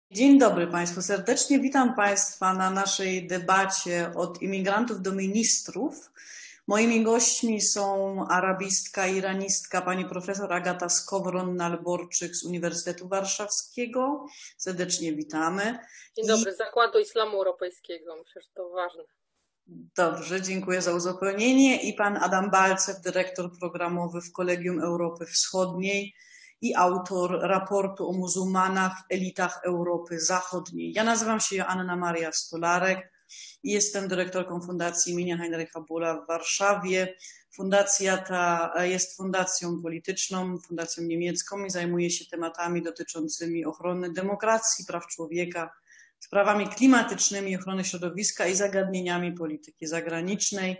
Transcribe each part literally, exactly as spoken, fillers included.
Dzień dobry Państwu. Serdecznie witam Państwa na naszej debacie od imigrantów do ministrów. Moimi gośćmi są arabistka, iranistka, pani profesor Agata Skowron-Nalborczyk z Uniwersytetu Warszawskiego. Serdecznie witamy. Dzień dobry, z Zakładu Islamu Europejskiego. Myślę, że to ważne. Dobrze, dziękuję za uzupełnienie. I pan Adam Balcew, dyrektor programowy w Kolegium Europy Wschodniej i autor raportu o muzułmanach w elitach Europy Zachodniej. Ja nazywam się Joanna Maria Stolarek i jestem dyrektorką Fundacji imienia Heinricha Bölla w Warszawie. Fundacja ta jest fundacją polityczną, fundacją niemiecką i zajmuje się tematami dotyczącymi ochrony demokracji, praw człowieka, sprawami klimatycznymi, ochrony środowiska i zagadnieniami polityki zagranicznej.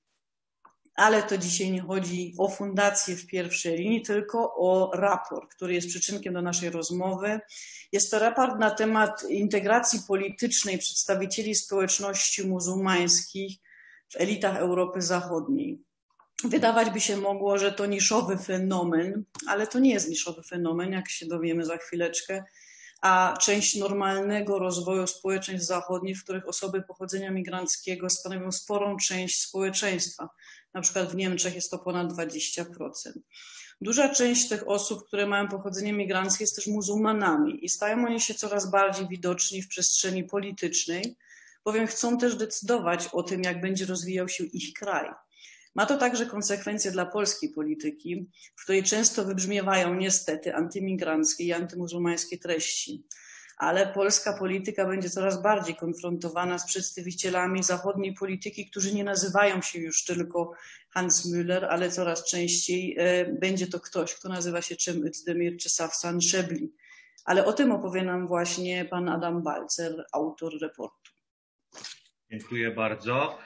Ale to dzisiaj nie chodzi o fundację w pierwszej linii, tylko o raport, który jest przyczynkiem do naszej rozmowy. Jest to raport na temat integracji politycznej przedstawicieli społeczności muzułmańskich w elitach Europy Zachodniej. Wydawać by się mogło, że to niszowy fenomen, ale to nie jest niszowy fenomen, jak się dowiemy za chwileczkę, a część normalnego rozwoju społeczeństw zachodnich, w których osoby pochodzenia migranckiego stanowią sporą część społeczeństwa. Na przykład w Niemczech jest to ponad dwadzieścia procent. Duża część tych osób, które mają pochodzenie migranckie, jest też muzułmanami i stają oni się coraz bardziej widoczni w przestrzeni politycznej, bowiem chcą też decydować o tym, jak będzie rozwijał się ich kraj. Ma to także konsekwencje dla polskiej polityki, w której często wybrzmiewają niestety antymigranckie i antymuzułmańskie treści. Ale polska polityka będzie coraz bardziej konfrontowana z przedstawicielami zachodniej polityki, którzy nie nazywają się już tylko Hans Müller, ale coraz częściej będzie to ktoś, kto nazywa się Cem Özdemir czy Safsan Szebli. Ale o tym opowie nam właśnie pan Adam Balcer, autor raportu. Dziękuję bardzo.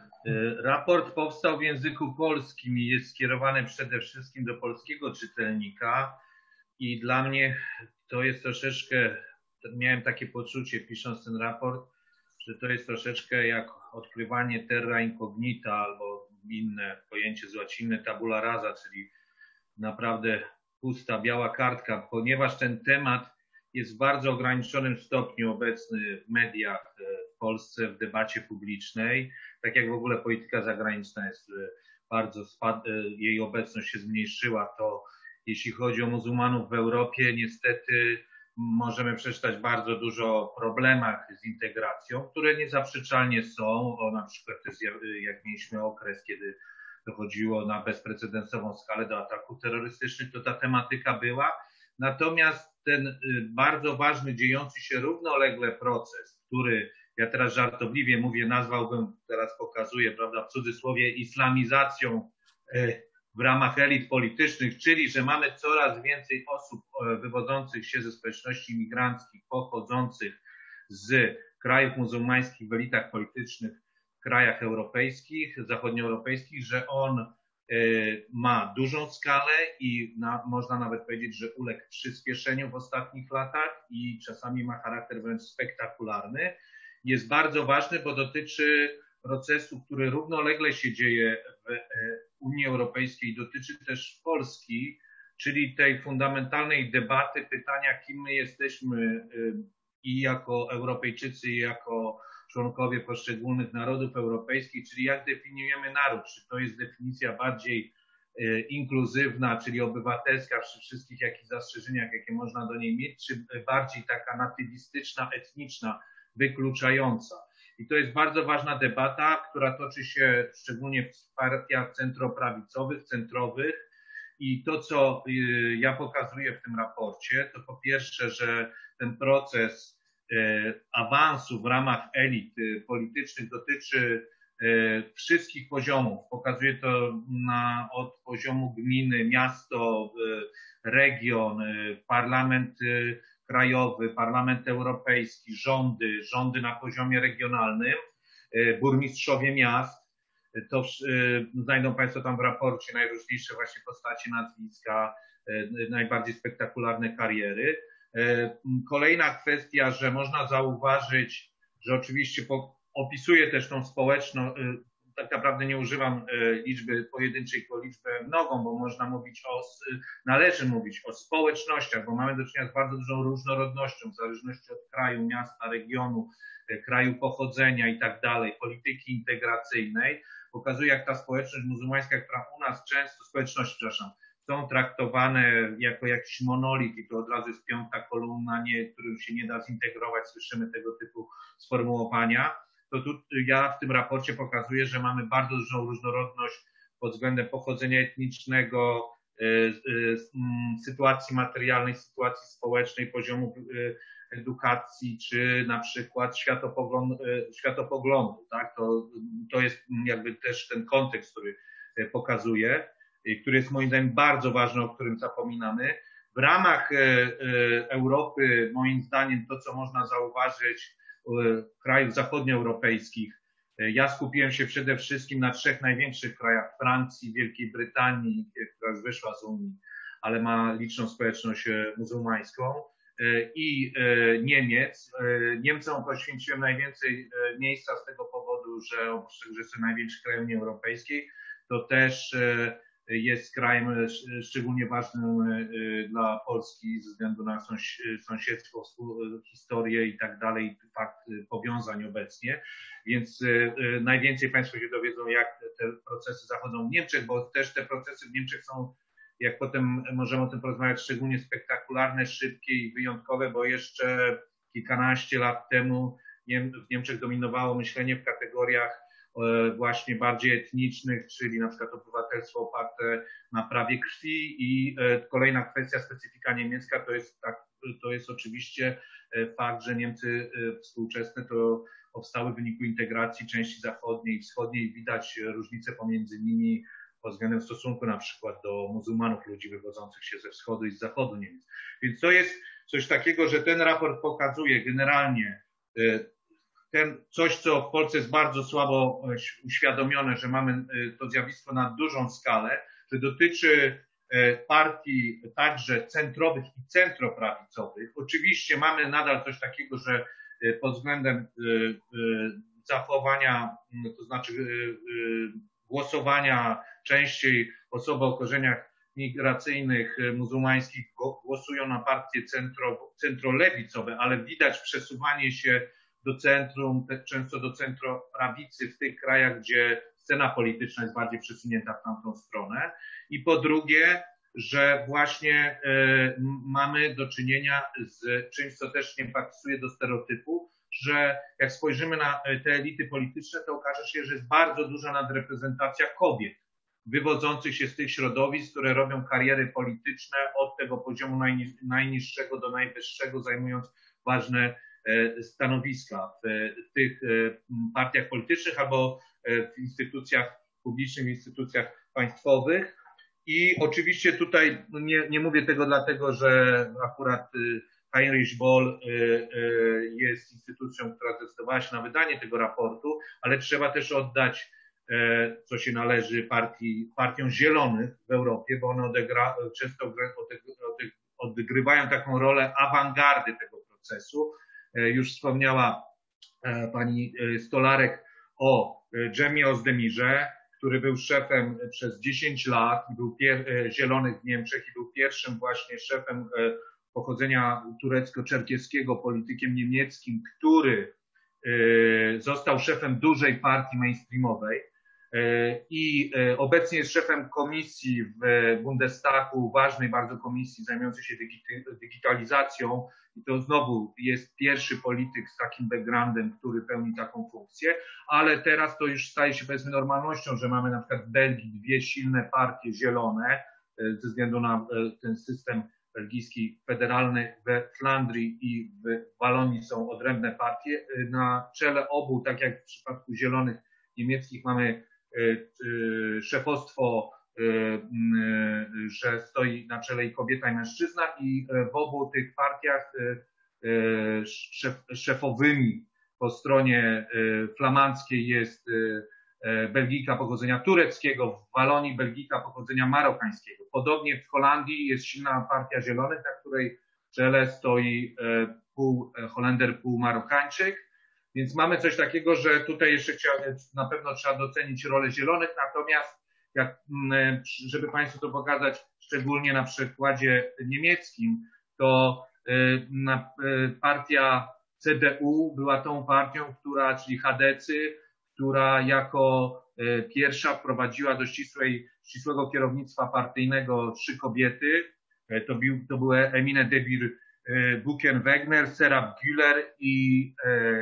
Raport powstał w języku polskim i jest skierowany przede wszystkim do polskiego czytelnika i dla mnie to jest troszeczkę, miałem takie poczucie pisząc ten raport, że to jest troszeczkę jak odkrywanie terra incognita albo inne pojęcie z łaciny tabula rasa, czyli naprawdę pusta, biała kartka, ponieważ ten temat jest w bardzo ograniczonym stopniu obecny w mediach w Polsce, w debacie publicznej. Tak jak w ogóle polityka zagraniczna jest bardzo, jej obecność się zmniejszyła, to jeśli chodzi o muzułmanów w Europie, niestety możemy przeczytać bardzo dużo o problemach z integracją, które niezaprzeczalnie są. O, na przykład jest, jak mieliśmy okres, kiedy dochodziło na bezprecedensową skalę do ataków terrorystycznych, to ta tematyka była. Natomiast ten bardzo ważny, dziejący się równolegle proces, który ja teraz żartobliwie mówię, nazwałbym, teraz pokazuję, prawda, w cudzysłowie islamizacją w ramach elit politycznych, czyli że mamy coraz więcej osób wywodzących się ze społeczności imigranckich, pochodzących z krajów muzułmańskich w elitach politycznych w krajach europejskich, zachodnioeuropejskich, że on ma dużą skalę i na, można nawet powiedzieć, że uległ przyspieszeniu w ostatnich latach i czasami ma charakter wręcz spektakularny. Jest bardzo ważny, bo dotyczy procesu, który równolegle się dzieje w Unii Europejskiej, dotyczy też Polski, czyli tej fundamentalnej debaty, pytania, kim my jesteśmy i jako Europejczycy, i jako członkowie poszczególnych narodów europejskich, czyli jak definiujemy naród, czy to jest definicja bardziej inkluzywna, czyli obywatelska przy wszystkich jakichś zastrzeżeniach, jakie można do niej mieć, czy bardziej taka natywistyczna, etniczna, wykluczająca. I to jest bardzo ważna debata, która toczy się szczególnie w partiach centroprawicowych, centrowych. I to, co ja pokazuję w tym raporcie, to po pierwsze, że ten proces awansu w ramach elit politycznych dotyczy wszystkich poziomów. Pokazuje to na, od poziomu gminy, miasto, region, parlament krajowy, parlament europejski, rządy, rządy na poziomie regionalnym, burmistrzowie miast. To znajdą Państwo tam w raporcie najróżniejsze właśnie postacie, nazwiska, najbardziej spektakularne kariery. Kolejna kwestia, że można zauważyć, że oczywiście opisuje też tą społeczną, tak naprawdę nie używam liczby pojedynczej, tylko liczbę mnogą, bo można mówić o, należy mówić o społecznościach, bo mamy do czynienia z bardzo dużą różnorodnością w zależności od kraju, miasta, regionu, kraju pochodzenia i tak dalej, polityki integracyjnej. Pokazuje, jak ta społeczność muzułmańska, która u nas często, społeczności, przepraszam, są traktowane jako jakiś monolit i to od razu jest piąta kolumna, nie, którym się nie da zintegrować, słyszymy tego typu sformułowania. To tu ja w tym raporcie pokazuję, że mamy bardzo dużą różnorodność pod względem pochodzenia etnicznego, y, y, sytuacji materialnej, sytuacji społecznej, poziomu y, edukacji, czy na przykład światopoglądu, y, światopoglądu, tak? To, to jest jakby też ten kontekst, który pokazuje, y, który jest moim zdaniem bardzo ważny, o którym zapominamy. W ramach y, y, Europy, moim zdaniem, to, co można zauważyć, krajów zachodnioeuropejskich. Ja skupiłem się przede wszystkim na trzech największych krajach, Francji, Wielkiej Brytanii, która już wyszła z Unii, ale ma liczną społeczność muzułmańską, i Niemiec. Niemcom poświęciłem najwięcej miejsca z tego powodu, że oprócz tego, że jest to największy kraj Unii Europejskiej, to też jest krajem szczególnie ważnym dla Polski ze względu na sąsiedztwo, historię i tak dalej, fakt powiązań obecnie. Więc najwięcej Państwo się dowiedzą, jak te procesy zachodzą w Niemczech, bo też te procesy w Niemczech są, jak potem możemy o tym porozmawiać, szczególnie spektakularne, szybkie i wyjątkowe, bo jeszcze kilkanaście lat temu w Niemczech dominowało myślenie w kategoriach właśnie bardziej etnicznych, czyli na przykład obywatelstwo oparte na prawie krwi i kolejna kwestia, specyfika niemiecka, to jest, tak, to jest oczywiście fakt, że Niemcy współczesne to powstały w wyniku integracji części zachodniej i wschodniej. Widać różnice pomiędzy nimi pod względem stosunku na przykład do muzułmanów, ludzi wywodzących się ze wschodu i z zachodu Niemiec. Więc to jest coś takiego, że ten raport pokazuje generalnie ten, coś, co w Polsce jest bardzo słabo uświadomione, że mamy to zjawisko na dużą skalę, że dotyczy partii także centrowych i centroprawicowych. Oczywiście mamy nadal coś takiego, że pod względem zachowania, to znaczy głosowania częściej osoby o korzeniach migracyjnych, muzułmańskich głosują na partie centro, centrolewicowe, ale widać przesuwanie się do centrum, często do centroprawicy w tych krajach, gdzie scena polityczna jest bardziej przesunięta w tamtą stronę. I po drugie, że właśnie y, mamy do czynienia z czymś, co też nie pasuje do stereotypu, że jak spojrzymy na te elity polityczne, to okaże się, że jest bardzo duża nadreprezentacja kobiet wywodzących się z tych środowisk, które robią kariery polityczne od tego poziomu najniż, najniższego do najwyższego, zajmując ważne stanowiska w tych partiach politycznych albo w instytucjach publicznych, w instytucjach państwowych. I oczywiście tutaj nie, nie mówię tego dlatego, że akurat Heinrich Böll jest instytucją, która zdecydowała się na wydanie tego raportu, ale trzeba też oddać, co się należy partii, partiom zielonych w Europie, bo one odegra, często odgrywają taką rolę awangardy tego procesu. Już wspomniała pani Stolarek o Dżemie Özdemirze, który był szefem przez dziesięć lat i był zielonych w Niemczech i był pierwszym właśnie szefem pochodzenia turecko-czerkieskiego, politykiem niemieckim, który został szefem dużej partii mainstreamowej i obecnie jest szefem komisji w Bundestagu, ważnej bardzo komisji zajmującej się digitalizacją. I to znowu jest pierwszy polityk z takim backgroundem, który pełni taką funkcję, ale teraz to już staje się powiedzmy normalnością, że mamy na przykład w Belgii dwie silne partie zielone ze względu na ten system belgijski federalny. We Flandrii i w Walonii są odrębne partie. Na czele obu, tak jak w przypadku zielonych niemieckich, mamy szefostwo, że stoi na czele i kobieta, i mężczyzna, i w obu tych partiach szef, szefowymi po stronie flamandzkiej jest Belgijka pochodzenia tureckiego, w Walonii Belgijka pochodzenia marokańskiego. Podobnie w Holandii jest silna partia zielonych, na której czele stoi pół Holender, pół Marokańczyk. Więc mamy coś takiego, że tutaj jeszcze chciałem, na pewno trzeba docenić rolę zielonych, natomiast jak, żeby Państwu to pokazać szczególnie na przykładzie niemieckim, to partia C D U była tą partią, która, czyli chadecy, która jako pierwsza wprowadziła do ścisłej, ścisłego kierownictwa partyjnego trzy kobiety. To, był, to były Emine Debir Buchen-Wegner, Serap Güler i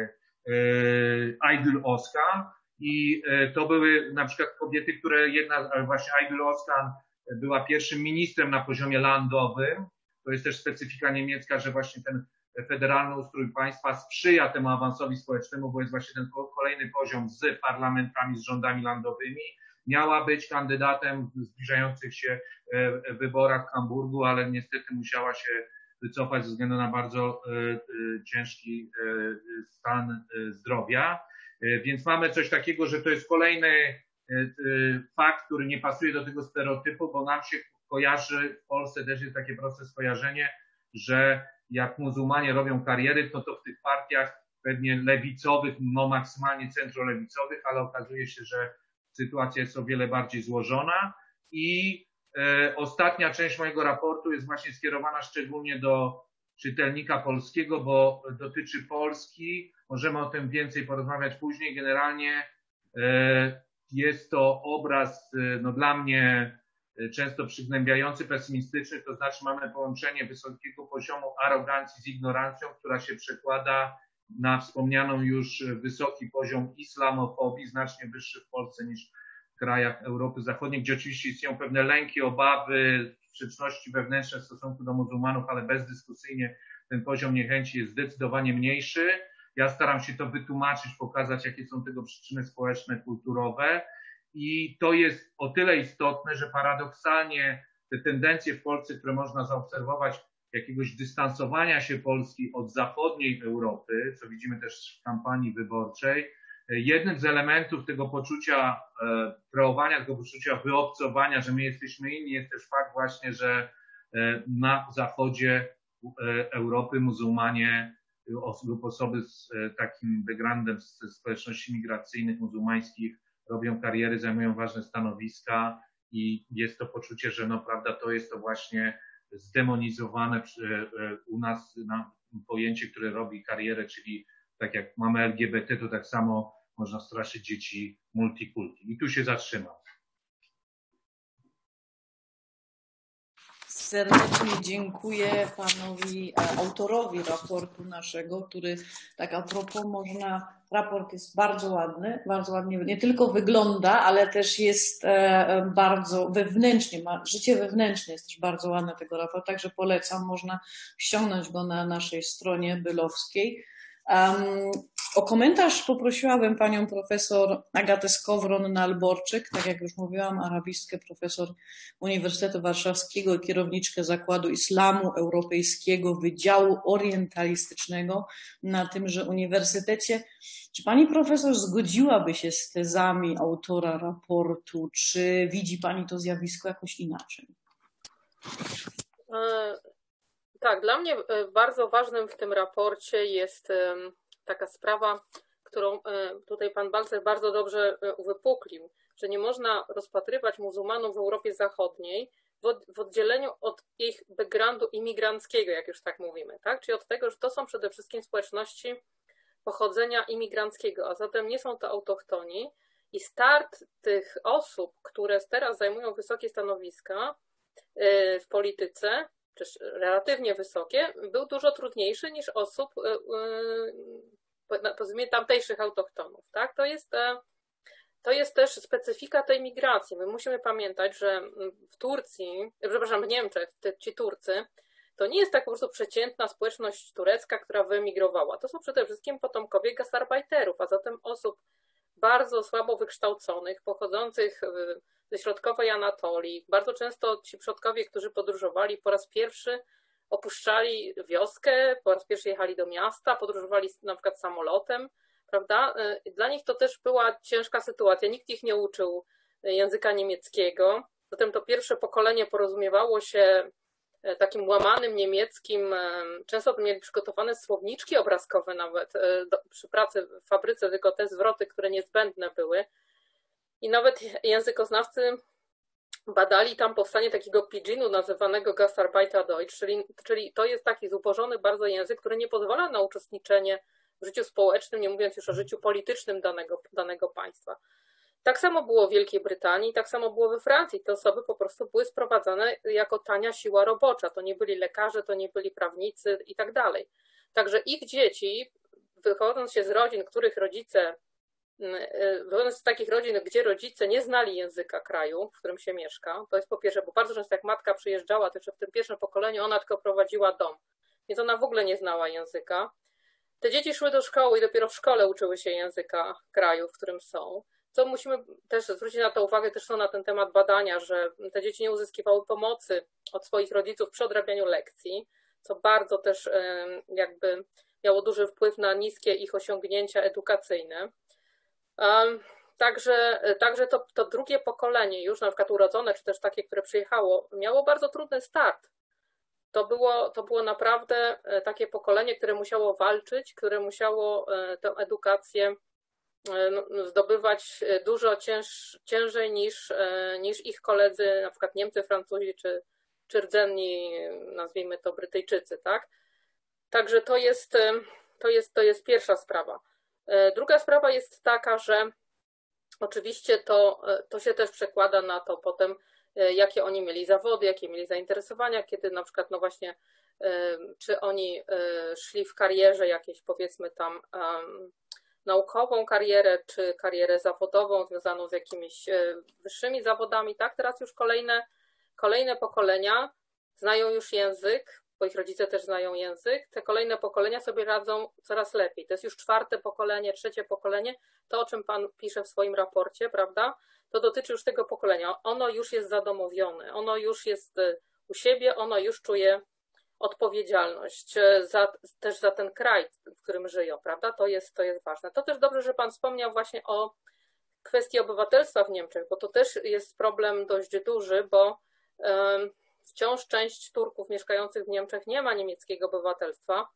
Aygül Özkan. I to były na przykład kobiety, które jedna, właśnie Aygül Özkan była pierwszym ministrem na poziomie landowym. To jest też specyfika niemiecka, że właśnie ten federalny ustrój państwa sprzyja temu awansowi społecznemu, bo jest właśnie ten kolejny poziom z parlamentami, z rządami landowymi. Miała być kandydatem w zbliżających się wyborach w Hamburgu, ale niestety musiała się wycofać ze względu na bardzo ciężki stan zdrowia. Więc mamy coś takiego, że to jest kolejny fakt, który nie pasuje do tego stereotypu, bo nam się kojarzy, w Polsce też jest takie proste skojarzenie, że jak muzułmanie robią kariery, to to w tych partiach pewnie lewicowych, no maksymalnie centrolewicowych, ale okazuje się, że sytuacja jest o wiele bardziej złożona. I e, ostatnia część mojego raportu jest właśnie skierowana szczególnie do czytelnika polskiego, bo dotyczy Polski. Możemy o tym więcej porozmawiać później. Generalnie e, jest to obraz, no dla mnie często przygnębiający, pesymistyczny, to znaczy mamy połączenie wysokiego poziomu arogancji z ignorancją, która się przekłada na wspomnianą już wysoki poziom islamofobii, znacznie wyższy w Polsce niż w krajach Europy Zachodniej, gdzie oczywiście istnieją pewne lęki, obawy, sprzeczności wewnętrzne w stosunku do muzułmanów, ale bezdyskusyjnie ten poziom niechęci jest zdecydowanie mniejszy. Ja staram się to wytłumaczyć, pokazać, jakie są tego przyczyny społeczne, kulturowe. I to jest o tyle istotne, że paradoksalnie te tendencje w Polsce, które można zaobserwować, jakiegoś dystansowania się Polski od zachodniej Europy, co widzimy też w kampanii wyborczej, jednym z elementów tego poczucia kreowania, tego poczucia wyobcowania, że my jesteśmy inni, jest też fakt właśnie, że na zachodzie Europy muzułmanie lub osoby z takim backgroundem z społeczności migracyjnych muzułmańskich robią kariery, zajmują ważne stanowiska i jest to poczucie, że no prawda, to jest to właśnie zdemonizowane u nas na pojęcie, które robi karierę, czyli tak jak mamy L G B T, to tak samo można straszyć dzieci multikulti. I tu się zatrzymam. Serdecznie dziękuję panowi autorowi raportu naszego, który tak a propos można, raport jest bardzo ładny, bardzo ładnie nie tylko wygląda, ale też jest bardzo wewnętrznie, ma, życie wewnętrzne jest też bardzo ładne tego raportu, także polecam, można ściągnąć go na naszej stronie bylowskiej. Um, o komentarz poprosiłabym panią profesor Agatę Skowron-Nalborczyk, tak jak już mówiłam, arabistkę, profesor Uniwersytetu Warszawskiego i kierowniczkę Zakładu Islamu Europejskiego Wydziału Orientalistycznego na tymże uniwersytecie. Czy pani profesor zgodziłaby się z tezami autora raportu, czy widzi pani to zjawisko jakoś inaczej? Tak, dla mnie bardzo ważnym w tym raporcie jest taka sprawa, którą tutaj pan Balcer bardzo dobrze uwypuklił, że nie można rozpatrywać muzułmanów w Europie Zachodniej w oddzieleniu od ich backgroundu imigranckiego, jak już tak mówimy, tak? Czyli od tego, że to są przede wszystkim społeczności pochodzenia imigranckiego, a zatem nie są to autochtoni i start tych osób, które teraz zajmują wysokie stanowiska w polityce, czy relatywnie wysokie, był dużo trudniejszy niż osób, powiedzmy, tamtejszych autochtonów. Tak? To jest, to jest też specyfika tej migracji. My musimy pamiętać, że w Turcji, przepraszam, w Niemczech, ci Turcy, to nie jest tak po prostu przeciętna społeczność turecka, która wyemigrowała. To są przede wszystkim potomkowie gastarbeiterów, a zatem osób bardzo słabo wykształconych, pochodzących ze środkowej Anatolii. Bardzo często ci przodkowie, którzy podróżowali po raz pierwszy, opuszczali wioskę, po raz pierwszy jechali do miasta, podróżowali na przykład samolotem, prawda? Dla nich to też była ciężka sytuacja. Nikt ich nie uczył języka niemieckiego. Zatem to pierwsze pokolenie porozumiewało się takim łamanym niemieckim, często mieli przygotowane słowniczki obrazkowe nawet do, przy pracy w fabryce, tylko te zwroty, które niezbędne były. I nawet językoznawcy badali tam powstanie takiego pidginu nazywanego Gastarbeiterdeutsch, czyli, czyli to jest taki zubożony bardzo język, który nie pozwala na uczestniczenie w życiu społecznym, nie mówiąc już o życiu politycznym danego, danego państwa. Tak samo było w Wielkiej Brytanii, tak samo było we Francji. Te osoby po prostu były sprowadzane jako tania siła robocza. To nie byli lekarze, to nie byli prawnicy i tak dalej. Także ich dzieci, wychodząc się z rodzin, których rodzice, wychodząc z takich rodzin, gdzie rodzice nie znali języka kraju, w którym się mieszka, to jest po pierwsze, bo bardzo często jak matka przyjeżdżała, to jeszcze w tym pierwszym pokoleniu ona tylko prowadziła dom, więc ona w ogóle nie znała języka. Te dzieci szły do szkoły i dopiero w szkole uczyły się języka kraju, w którym są. Co musimy też zwrócić na to uwagę, też są na ten temat badania, że te dzieci nie uzyskiwały pomocy od swoich rodziców przy odrabianiu lekcji, co bardzo też jakby miało duży wpływ na niskie ich osiągnięcia edukacyjne. Także, także to, to drugie pokolenie już, na przykład urodzone, czy też takie, które przyjechało, miało bardzo trudny start. To było, to było naprawdę takie pokolenie, które musiało walczyć, które musiało tę edukację zdobywać dużo cięż, ciężej niż, niż ich koledzy, na przykład Niemcy, Francuzi czy, czy rdzenni, nazwijmy to Brytyjczycy, tak? Także to jest, to jest, to jest pierwsza sprawa. Druga sprawa jest taka, że oczywiście to, to się też przekłada na to potem, jakie oni mieli zawody, jakie mieli zainteresowania, kiedy na przykład, no właśnie, czy oni szli w karierze jakiejś, powiedzmy tam, naukową karierę, czy karierę zawodową związaną z jakimiś wyższymi zawodami, tak? Teraz już kolejne, kolejne pokolenia znają już język, bo ich rodzice też znają język, te kolejne pokolenia sobie radzą coraz lepiej. To jest już czwarte pokolenie, trzecie pokolenie, to o czym Pan pisze w swoim raporcie, prawda? To dotyczy już tego pokolenia. Ono już jest zadomowione, ono już jest u siebie, ono już czuje odpowiedzialność za, też za ten kraj, w którym żyją, prawda? To jest, to jest ważne. To też dobrze, że Pan wspomniał właśnie o kwestii obywatelstwa w Niemczech, bo to też jest problem dość duży, bo um, wciąż część Turków mieszkających w Niemczech nie ma niemieckiego obywatelstwa.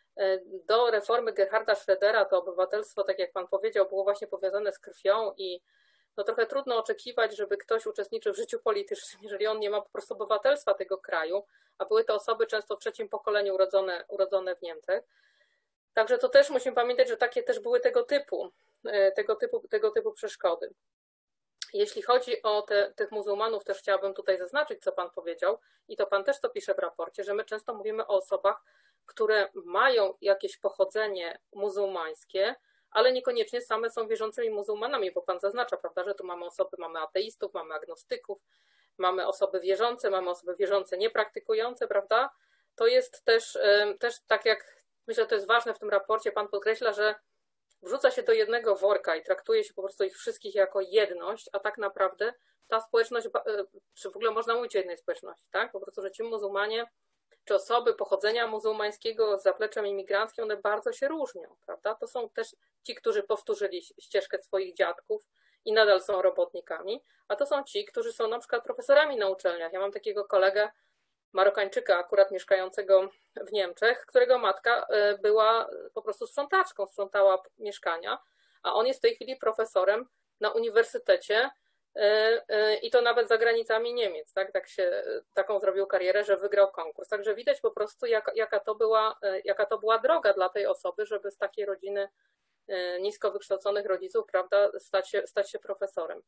Do reformy Gerharda Schrödera to obywatelstwo, tak jak Pan powiedział, było właśnie powiązane z krwią i no trochę trudno oczekiwać, żeby ktoś uczestniczył w życiu politycznym, jeżeli on nie ma po prostu obywatelstwa tego kraju, a były to osoby często w trzecim pokoleniu urodzone, urodzone w Niemczech. Także to też musimy pamiętać, że takie też były tego typu, tego typu, tego typu przeszkody. Jeśli chodzi o te, tych muzułmanów, też chciałabym tutaj zaznaczyć, co Pan powiedział, i to Pan też to pisze w raporcie, że my często mówimy o osobach, które mają jakieś pochodzenie muzułmańskie, ale niekoniecznie same są wierzącymi muzułmanami, bo Pan zaznacza, prawda, że tu mamy osoby, mamy ateistów, mamy agnostyków, mamy osoby wierzące, mamy osoby wierzące niepraktykujące, prawda? To jest też, też tak jak, myślę, to jest ważne w tym raporcie, Pan podkreśla, że wrzuca się do jednego worka i traktuje się po prostu ich wszystkich jako jedność, a tak naprawdę ta społeczność, czy w ogóle można mówić o jednej społeczności, tak? Po prostu, że ci muzułmanie, czy osoby pochodzenia muzułmańskiego z zapleczem imigranckim, one bardzo się różnią, prawda? To są też ci, którzy powtórzyli ścieżkę swoich dziadków i nadal są robotnikami, a to są ci, którzy są na przykład profesorami na uczelniach. Ja mam takiego kolegę, Marokańczyka akurat mieszkającego w Niemczech, którego matka była po prostu sprzątaczką, sprzątała mieszkania, a on jest w tej chwili profesorem na uniwersytecie i to nawet za granicami Niemiec, tak, tak się, taką zrobił karierę, że wygrał konkurs. Także widać po prostu, jak, jaka, to była, jaka to była droga dla tej osoby, żeby z takiej rodziny nisko wykształconych rodziców, prawda, stać się, stać się profesorem.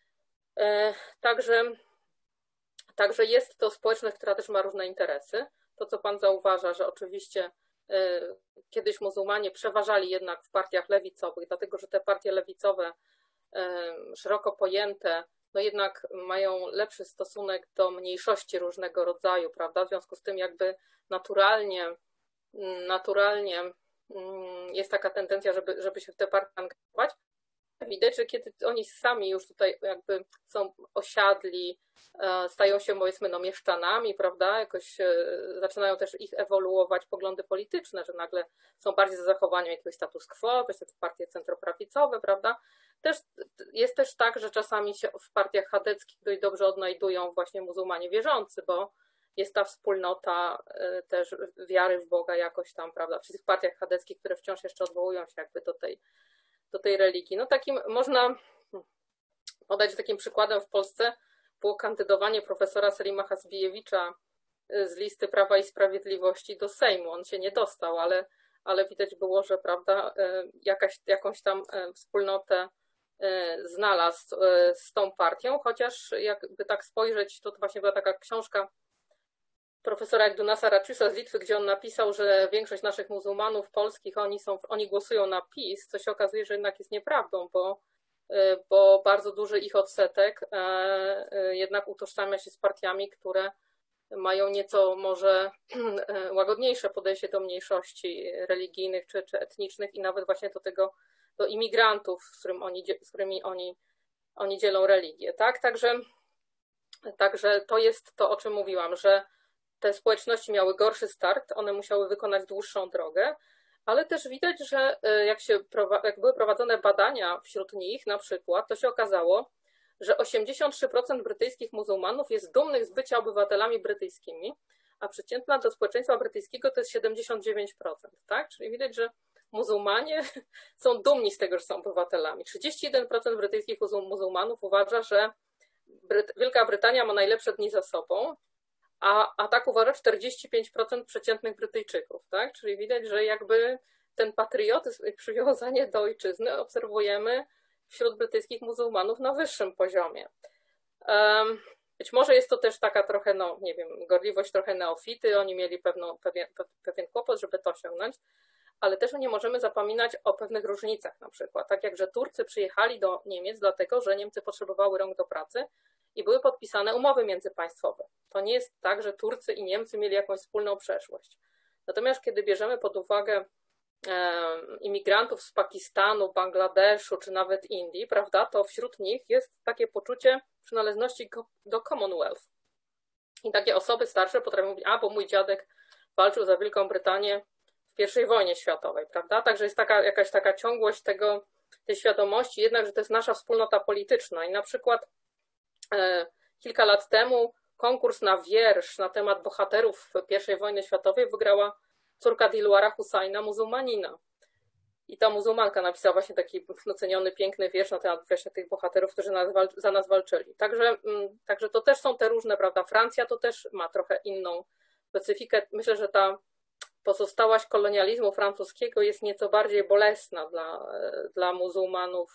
Także Także jest to społeczność, która też ma różne interesy. To, co Pan zauważa, że oczywiście kiedyś muzułmanie przeważali jednak w partiach lewicowych, dlatego że te partie lewicowe, szeroko pojęte, no jednak mają lepszy stosunek do mniejszości różnego rodzaju, prawda? W związku z tym jakby naturalnie, naturalnie jest taka tendencja, żeby, żeby się w te partie angażować. Widać, że kiedy oni sami już tutaj jakby są osiadli, stają się, powiedzmy, no, mieszczanami, prawda, jakoś zaczynają też ich ewoluować poglądy polityczne, że nagle są bardziej za zachowaniem jakiegoś status quo, to te partie centroprawicowe, prawda. Też, jest też tak, że czasami się w partiach chadeckich dość dobrze odnajdują właśnie muzułmanie wierzący, bo jest ta wspólnota też wiary w Boga jakoś tam, prawda, w tych partiach chadeckich, które wciąż jeszcze odwołują się jakby do tej, do tej religii. No takim można podać takim przykładem w Polsce było kandydowanie profesora Selima Hasbijewicza z listy Prawa i Sprawiedliwości do Sejmu. On się nie dostał, ale, ale widać było, że prawda, jakaś, jakąś tam wspólnotę znalazł z tą partią, chociaż jakby tak spojrzeć, to, to właśnie była taka książka profesora Egdunasa Raciusa z Litwy, gdzie on napisał, że większość naszych muzułmanów polskich, oni, są, oni głosują na PiS, co się okazuje, że jednak jest nieprawdą, bo, bo bardzo duży ich odsetek jednak utożsamia się z partiami, które mają nieco może łagodniejsze podejście do mniejszości religijnych czy, czy etnicznych i nawet właśnie do tego, do imigrantów, z, którym oni, z którymi oni, oni dzielą religię. Tak? Także, także to jest to, o czym mówiłam, że te społeczności miały gorszy start, one musiały wykonać dłuższą drogę, ale też widać, że jak, się, jak były prowadzone badania wśród nich na przykład, to się okazało, że osiemdziesiąt trzy procent brytyjskich muzułmanów jest dumnych z bycia obywatelami brytyjskimi, a przeciętna do społeczeństwa brytyjskiego to jest siedemdziesiąt dziewięć procent. Tak? Czyli widać, że muzułmanie są dumni z tego, że są obywatelami. trzydzieści jeden procent brytyjskich muzułmanów uważa, że Bryt- Wielka Brytania ma najlepsze dni za sobą, a, a tak uważa czterdzieści pięć procent przeciętnych Brytyjczyków. Tak? Czyli widać, że jakby ten patriotyzm i przywiązanie do ojczyzny obserwujemy wśród brytyjskich muzułmanów na wyższym poziomie. Um, być może jest to też taka trochę, no nie wiem, gorliwość trochę neofity, oni mieli pewną, pewien, pewien kłopot, żeby to osiągnąć, ale też nie możemy zapominać o pewnych różnicach na przykład, tak jak, że Turcy przyjechali do Niemiec dlatego, że Niemcy potrzebowały rąk do pracy i były podpisane umowy międzypaństwowe. To nie jest tak, że Turcy i Niemcy mieli jakąś wspólną przeszłość. Natomiast kiedy bierzemy pod uwagę imigrantów z Pakistanu, Bangladeszu czy nawet Indii, prawda, to wśród nich jest takie poczucie przynależności do Commonwealth. I takie osoby starsze potrafią mówić, a bo mój dziadek walczył za Wielką Brytanię w pierwszej wojnie światowej, prawda? Także jest taka, jakaś taka ciągłość tego, tej świadomości jednak, że to jest nasza wspólnota polityczna. I na przykład e, kilka lat temu konkurs na wiersz na temat bohaterów pierwszej wojny światowej wygrała córka Dilwara Husajna, muzułmanina. I ta muzułmanka napisała właśnie taki doceniony, piękny wiersz na temat właśnie tych bohaterów, którzy nas, za nas walczyli. Także, także to też są te różne, prawda, Francja to też ma trochę inną specyfikę. Myślę, że ta pozostałość kolonializmu francuskiego jest nieco bardziej bolesna dla, dla muzułmanów,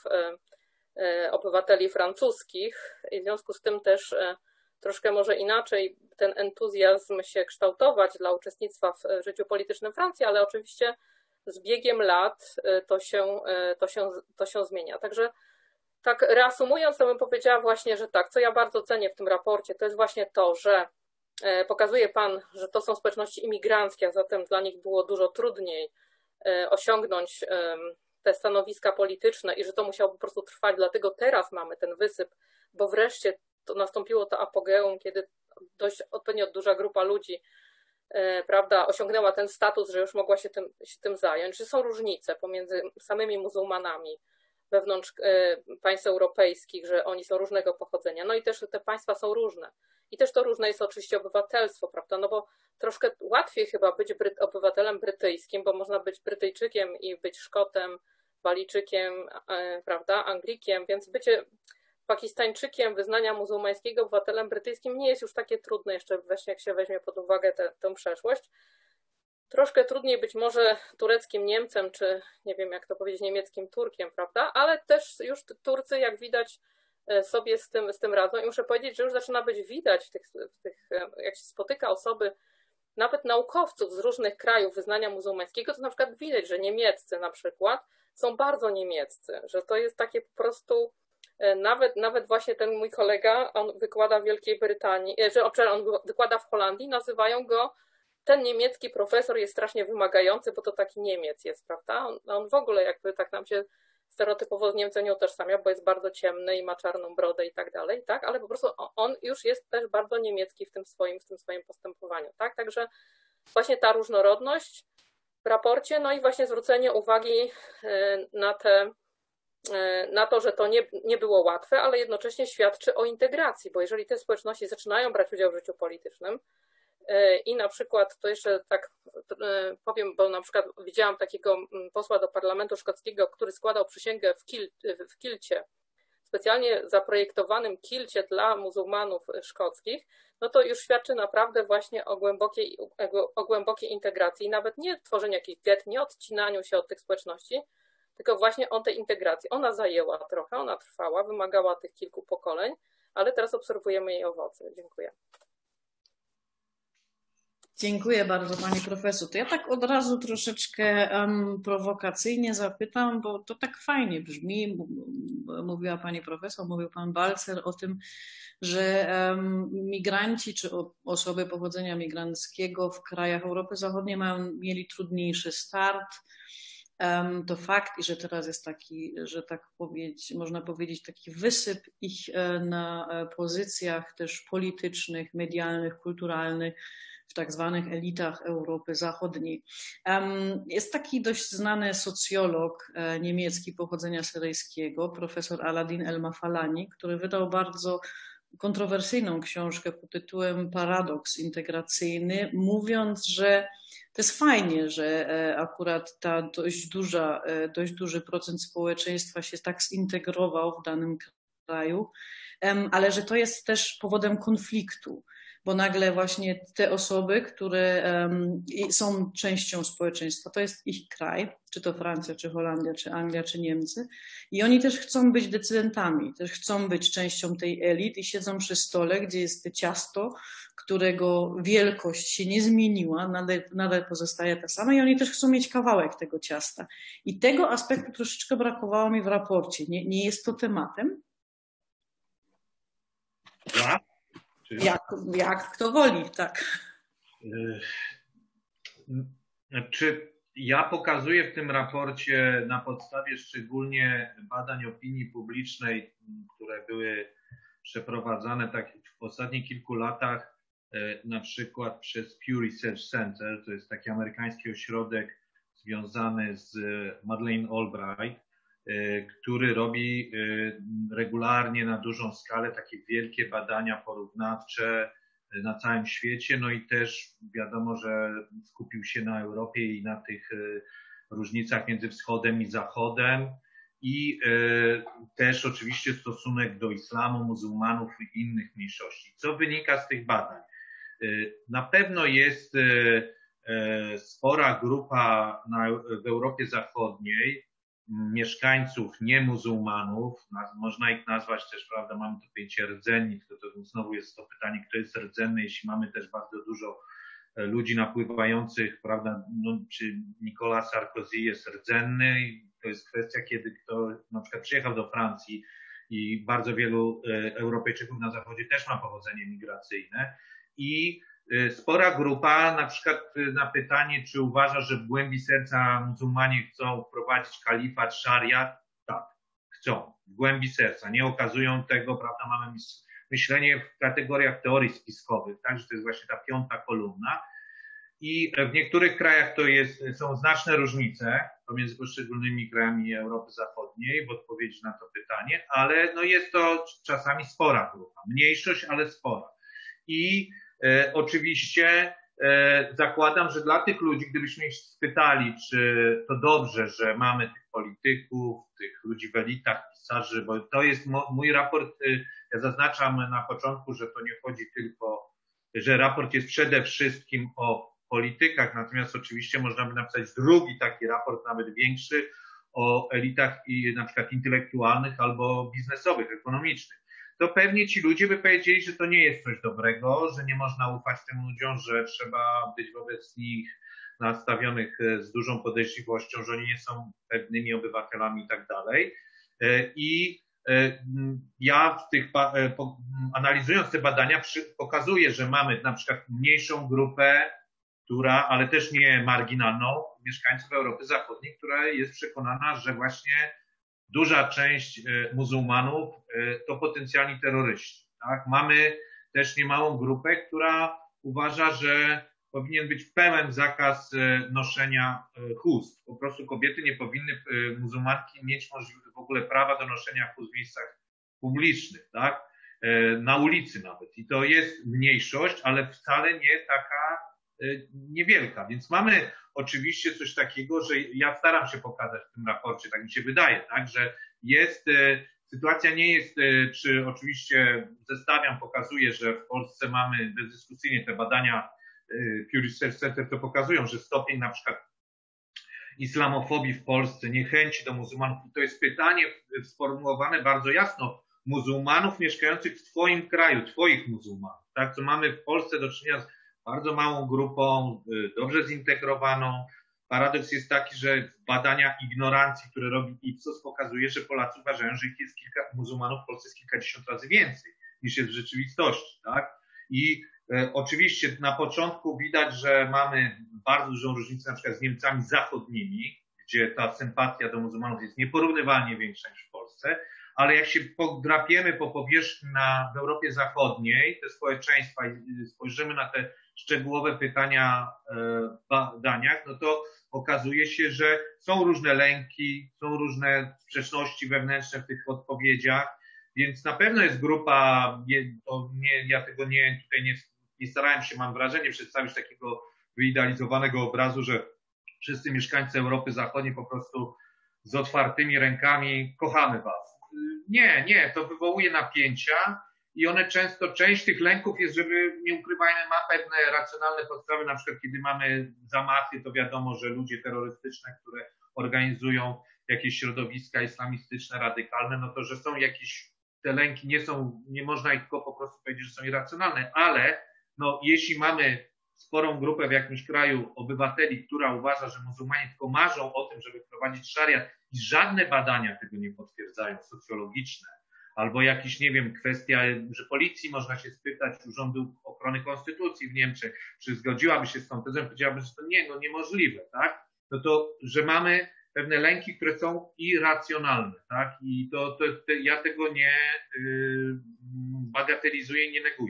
obywateli francuskich i w związku z tym też troszkę może inaczej ten entuzjazm się kształtować dla uczestnictwa w życiu politycznym Francji, ale oczywiście z biegiem lat to się, to się, to się zmienia. Także tak reasumując, to bym powiedziała właśnie, że tak, co ja bardzo cenię w tym raporcie, to jest właśnie to, że pokazuje Pan, że to są społeczności imigranckie, a zatem dla nich było dużo trudniej osiągnąć te stanowiska polityczne i że to musiało po prostu trwać, dlatego teraz mamy ten wysyp, bo wreszcie to nastąpiło to apogeum, kiedy dość odpowiednio duża grupa ludzi, prawda, osiągnęła ten status, że już mogła się tym, się tym zająć, że są różnice pomiędzy samymi muzułmanami wewnątrz państw europejskich, że oni są różnego pochodzenia, no i też te państwa są różne. I też to różne jest oczywiście obywatelstwo, prawda, no bo troszkę łatwiej chyba być Bryt- obywatelem brytyjskim, bo można być Brytyjczykiem i być Szkotem, Walijczykiem, prawda, Anglikiem, więc bycie Pakistańczykiem wyznania muzułmańskiego, obywatelem brytyjskim nie jest już takie trudne, jeszcze właśnie jak się weźmie pod uwagę tę, tę przeszłość. Troszkę trudniej być może tureckim Niemcem, czy nie wiem jak to powiedzieć, niemieckim Turkiem, prawda, ale też już Turcy, jak widać, sobie z tym, z tym radzą i muszę powiedzieć, że już zaczyna być widać w tych, w tych, jak się spotyka osoby, nawet naukowców z różnych krajów wyznania muzułmańskiego, to na przykład widać, że niemieccy na przykład są bardzo niemieccy, że to jest takie po prostu, nawet, nawet właśnie ten mój kolega, on wykłada w Wielkiej Brytanii, że on wykłada w Holandii, nazywają go, ten niemiecki profesor jest strasznie wymagający, bo to taki Niemiec jest, prawda? On, on w ogóle jakby tak nam się stereotypowo z Niemcem nie utożsamia, bo jest bardzo ciemny i ma czarną brodę i tak dalej, tak? Ale po prostu on już jest też bardzo niemiecki w tym swoim, w tym swoim postępowaniu, tak? Także właśnie ta różnorodność w raporcie, no i właśnie zwrócenie uwagi na te, na to, że to nie, nie było łatwe, ale jednocześnie świadczy o integracji, bo jeżeli te społeczności zaczynają brać udział w życiu politycznym, I na przykład, to jeszcze tak powiem, bo na przykład widziałam takiego posła do Parlamentu Szkockiego, który składał przysięgę w, kil, w kilcie, specjalnie zaprojektowanym kilcie dla muzułmanów szkockich, no to już świadczy naprawdę właśnie o głębokiej, o głębokiej integracji, nawet nie tworzeniu jakichś get, nie odcinaniu się od tych społeczności, tylko właśnie o tej integracji. Ona zajęła trochę, ona trwała, wymagała tych kilku pokoleń, ale teraz obserwujemy jej owoce. Dziękuję. Dziękuję bardzo pani profesor. To ja tak od razu troszeczkę um, prowokacyjnie zapytam, bo to tak fajnie brzmi. Mówiła pani profesor, mówił pan Balcer o tym, że um, migranci czy osoby pochodzenia migranckiego w krajach Europy Zachodniej mają, mieli trudniejszy start. Um, to fakt, i że teraz jest taki, że tak powiedzieć, można powiedzieć, taki wysyp ich na pozycjach też politycznych, medialnych, kulturalnych, w tak zwanych elitach Europy Zachodniej. Jest taki dość znany socjolog niemiecki pochodzenia syryjskiego, profesor Aladin El-Mafalani, który wydał bardzo kontrowersyjną książkę pod tytułem Paradoks integracyjny, mówiąc, że to jest fajnie, że akurat ta dość duża, dość duży procent społeczeństwa się tak zintegrował w danym kraju, ale że to jest też powodem konfliktu, bo nagle właśnie te osoby, które um, są częścią społeczeństwa, to jest ich kraj, czy to Francja, czy Holandia, czy Anglia, czy Niemcy, i oni też chcą być decydentami, też chcą być częścią tej elit i siedzą przy stole, gdzie jest ciasto, którego wielkość się nie zmieniła, nadal, nadal pozostaje ta sama, i oni też chcą mieć kawałek tego ciasta. I tego aspektu troszeczkę brakowało mi w raporcie. Nie, nie jest to tematem? Ja? Jak, jak kto woli, tak. Czy ja pokazuję w tym raporcie na podstawie szczególnie badań opinii publicznej, które były przeprowadzane tak w ostatnich kilku latach, na przykład przez Pew Research Center, to jest taki amerykański ośrodek związany z Madeleine Albright, który robi regularnie na dużą skalę takie wielkie badania porównawcze na całym świecie, no i też wiadomo, że skupił się na Europie i na tych różnicach między wschodem i zachodem i też oczywiście stosunek do islamu, muzułmanów i innych mniejszości. Co wynika z tych badań? Na pewno jest spora grupa na, w Europie Zachodniej mieszkańców nie muzułmanów, można ich nazwać też, prawda, mamy to pojęcie rdzenni, to, to znowu jest to pytanie, kto jest rdzenny, jeśli mamy też bardzo dużo ludzi napływających, prawda, no, czy Nicolas Sarkozy jest rdzenny, i to jest kwestia, kiedy kto na przykład przyjechał do Francji i bardzo wielu Europejczyków na zachodzie też ma pochodzenie migracyjne i spora grupa, na przykład na pytanie, czy uważa, że w głębi serca muzułmanie chcą wprowadzić kalifat, szariat? Tak, chcą. W głębi serca. Nie okazują tego, prawda, mamy myślenie w kategoriach teorii spiskowych, tak, że to jest właśnie ta piąta kolumna. I w niektórych krajach to jest, są znaczne różnice pomiędzy poszczególnymi krajami Europy Zachodniej w odpowiedzi na to pytanie, ale no jest to czasami spora grupa. Mniejszość, ale spora. I E, oczywiście e, zakładam, że dla tych ludzi, gdybyśmy ich spytali, czy to dobrze, że mamy tych polityków, tych ludzi w elitach, pisarzy, bo to jest mo, mój raport, e, ja zaznaczam na początku, że to nie chodzi tylko, że raport jest przede wszystkim o politykach, natomiast oczywiście można by napisać drugi taki raport, nawet większy, o elitach i na przykład intelektualnych albo biznesowych, ekonomicznych. To pewnie ci ludzie by powiedzieli, że to nie jest coś dobrego, że nie można ufać tym ludziom, że trzeba być wobec nich nastawionych z dużą podejrzliwością, że oni nie są pewnymi obywatelami i tak dalej. I ja w tych, analizując te badania pokazuję, że mamy na przykład mniejszą grupę, która, ale też nie marginalną, mieszkańców Europy Zachodniej, która jest przekonana, że właśnie duża część muzułmanów to potencjalni terroryści. Tak? Mamy też niemałą grupę, która uważa, że powinien być pełen zakaz noszenia chust. Po prostu kobiety nie powinny, muzułmanki, mieć możliwość w ogóle prawa do noszenia chust w miejscach publicznych. Tak? na ulicy nawet. I to jest mniejszość, ale wcale nie taka niewielka. Więc mamy oczywiście coś takiego, że ja staram się pokazać w tym raporcie, tak mi się wydaje, tak, że jest, sytuacja nie jest, czy oczywiście zestawiam, pokazuje, że w Polsce mamy bezdyskusyjnie te badania Pew Research Center to pokazują, że stopień na przykład islamofobii w Polsce, niechęci do muzułmanów, to jest pytanie sformułowane bardzo jasno, muzułmanów mieszkających w twoim kraju, twoich muzułmanów, tak, co mamy w Polsce do czynienia z bardzo małą grupą, dobrze zintegrowaną. Paradoks jest taki, że w badaniach ignorancji, które robi Ipsos, pokazuje, że Polacy uważają, że ich jest kilka, muzułmanów w Polsce jest kilkadziesiąt razy więcej niż jest w rzeczywistości, tak? I e, oczywiście na początku widać, że mamy bardzo dużą różnicę na przykład z Niemcami zachodnimi, gdzie ta sympatia do muzułmanów jest nieporównywalnie większa niż w Polsce, ale jak się podrapiemy po powierzchni na, w Europie Zachodniej, te społeczeństwa i spojrzymy na te szczegółowe pytania w badaniach, no to okazuje się, że są różne lęki, są różne sprzeczności wewnętrzne w tych odpowiedziach, więc na pewno jest grupa, to nie, ja tego nie, tutaj nie, nie starałem się, mam wrażenie, przedstawić takiego wyidealizowanego obrazu, że wszyscy mieszkańcy Europy Zachodniej po prostu z otwartymi rękami kochamy was. Nie, nie, to wywołuje napięcia i one często, część tych lęków jest, żeby, nie ukrywajmy, ma pewne racjonalne podstawy, na przykład kiedy mamy zamachy, to wiadomo, że ludzie terrorystyczne, które organizują jakieś środowiska islamistyczne, radykalne, no to, że są jakieś, te lęki nie są, nie można ich tylko po prostu powiedzieć, że są irracjonalne, ale no, jeśli mamy sporą grupę w jakimś kraju obywateli, która uważa, że muzułmanie tylko marzą o tym, żeby wprowadzić szariat i żadne badania tego nie potwierdzają, socjologiczne, albo jakiś, nie wiem, kwestia, że policji można się spytać, Urzędu Ochrony Konstytucji w Niemczech, czy zgodziłaby się z tą tezą, powiedziałaby, że to nie, no niemożliwe, tak? No to, że mamy pewne lęki, które są irracjonalne, tak? I to, to, to ja tego nie yy, bagatelizuję i nie neguję.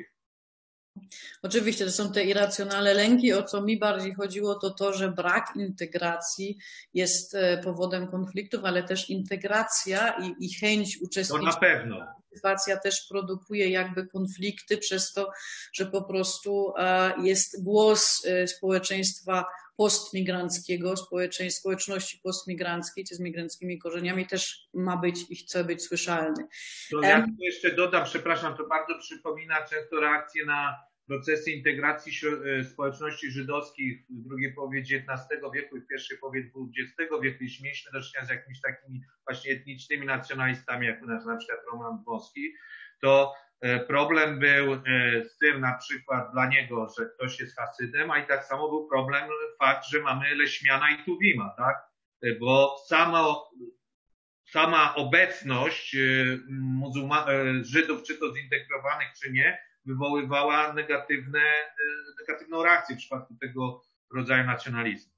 Oczywiście to są te irracjonalne lęki. O co mi bardziej chodziło, to to, że brak integracji jest powodem konfliktów, ale też integracja i, i chęć uczestnictwa. To na pewno. Integracja też produkuje jakby konflikty przez to, że po prostu jest głos społeczeństwa postmigranckiego, społeczności postmigranckiej, czy z migranckimi korzeniami też ma być i chce być słyszalny. To ja tu jeszcze dodam, przepraszam, to bardzo przypomina często reakcje na procesy integracji społeczności żydowskich w drugiej połowie dziewiętnastego wieku i w pierwszej połowie dwudziestego wieku, jeśli mieliśmy do czynienia z jakimiś takimi właśnie etnicznymi nacjonalistami, jak na przykład Roman Dmowski, to problem był z tym na przykład dla niego, że ktoś jest Hasydem, a i tak samo był problem fakt, że mamy Leśmiana i Tuwima, tak? Bo samo, sama obecność muzułma, Żydów, czy to zintegrowanych, czy nie, wywoływała negatywne, negatywną reakcję w przypadku tego rodzaju nacjonalizmu.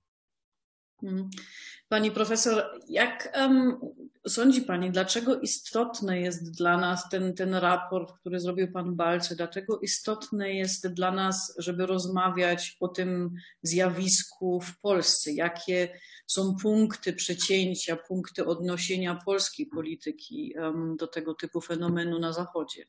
Pani profesor, jak um, sądzi Pani, dlaczego istotne jest dla nas ten, ten raport, który zrobił Pan Balcer, dlaczego istotne jest dla nas, żeby rozmawiać o tym zjawisku w Polsce? Jakie są punkty przecięcia, punkty odnosienia polskiej polityki um, do tego typu fenomenu na Zachodzie?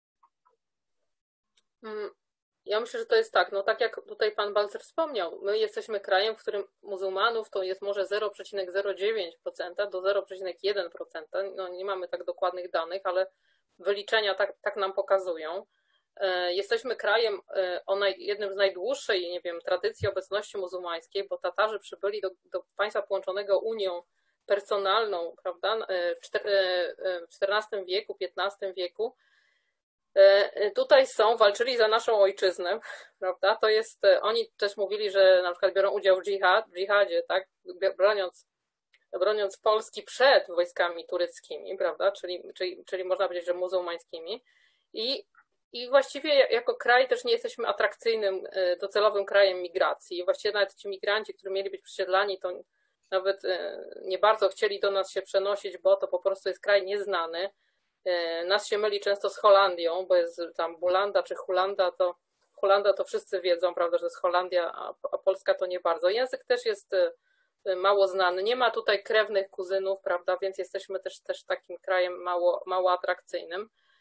Ja myślę, że to jest tak, no tak jak tutaj pan Balcer wspomniał, my jesteśmy krajem, w którym muzułmanów to jest może zero przecinek zero dziewięć procent do zero przecinek jeden procent. No nie mamy tak dokładnych danych, ale wyliczenia tak, tak nam pokazują. Jesteśmy krajem o naj, jednym z najdłuższej, nie wiem, tradycji obecności muzułmańskiej, bo Tatarzy przybyli do, do państwa połączonego Unią personalną, prawda, w czternastym wieku, piętnastym wieku. Tutaj są, walczyli za naszą ojczyznę, prawda? To jest, oni też mówili, że na przykład biorą udział w, dżihad, w dżihadzie, tak? Broniąc, broniąc Polski przed wojskami tureckimi, prawda? Czyli, czyli, czyli można powiedzieć, że muzułmańskimi. I, I właściwie jako kraj też nie jesteśmy atrakcyjnym, docelowym krajem migracji. Właściwie nawet ci migranci, którzy mieli być przesiedlani, to nawet nie bardzo chcieli do nas się przenosić, bo to po prostu jest kraj nieznany. Nas się myli często z Holandią, bo jest tam Bulanda czy Hulanda, to Hulanda to wszyscy wiedzą, prawda, że jest Holandia, a, a Polska to nie bardzo. Język też jest mało znany, nie ma tutaj krewnych kuzynów, prawda, więc jesteśmy też, też takim krajem mało, mało atrakcyjnym.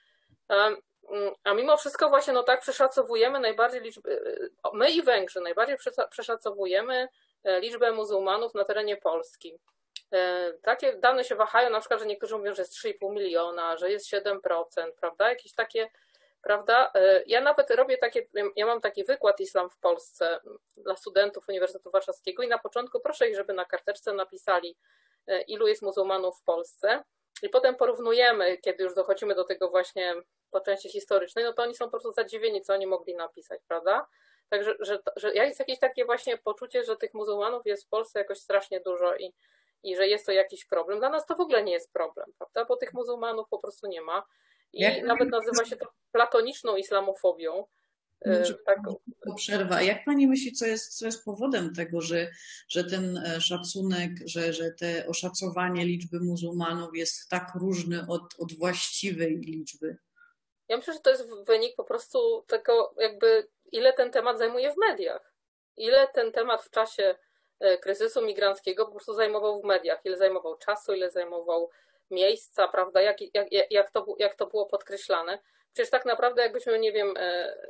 A mimo wszystko właśnie no tak przeszacowujemy najbardziej liczby, my i Węgrzy najbardziej przeszacowujemy liczbę muzułmanów na terenie Polski. Takie dane się wahają, na przykład, że niektórzy mówią, że jest trzy i pół miliona, że jest siedem procent, prawda? Jakieś takie, prawda? Ja nawet robię takie, ja mam taki wykład Islam w Polsce dla studentów Uniwersytetu Warszawskiego i na początku proszę ich, żeby na karteczce napisali, ilu jest muzułmanów w Polsce i potem porównujemy, kiedy już dochodzimy do tego właśnie po części historycznej, no to oni są po prostu zadziwieni, co oni mogli napisać, prawda? Także, że, że jest jakieś takie właśnie poczucie, że tych muzułmanów jest w Polsce jakoś strasznie dużo i, i że jest to jakiś problem. Dla nas to w ogóle nie jest problem, prawda? Bo tych muzułmanów po prostu nie ma i Jak nawet nazywa się to platoniczną islamofobią. Tak. Przerwa. Jak pani myśli, co jest, co jest powodem tego, że, że ten szacunek, że, że te oszacowanie liczby muzułmanów jest tak różny od, od właściwej liczby? Ja myślę, że to jest wynik po prostu tego, jakby ile ten temat zajmuje w mediach. Ile ten temat w czasie kryzysu migranckiego po prostu zajmował w mediach. Ile zajmował czasu, ile zajmował miejsca, prawda? Jak, jak, jak, to, jak to było podkreślane. Przecież tak naprawdę jakbyśmy, nie wiem,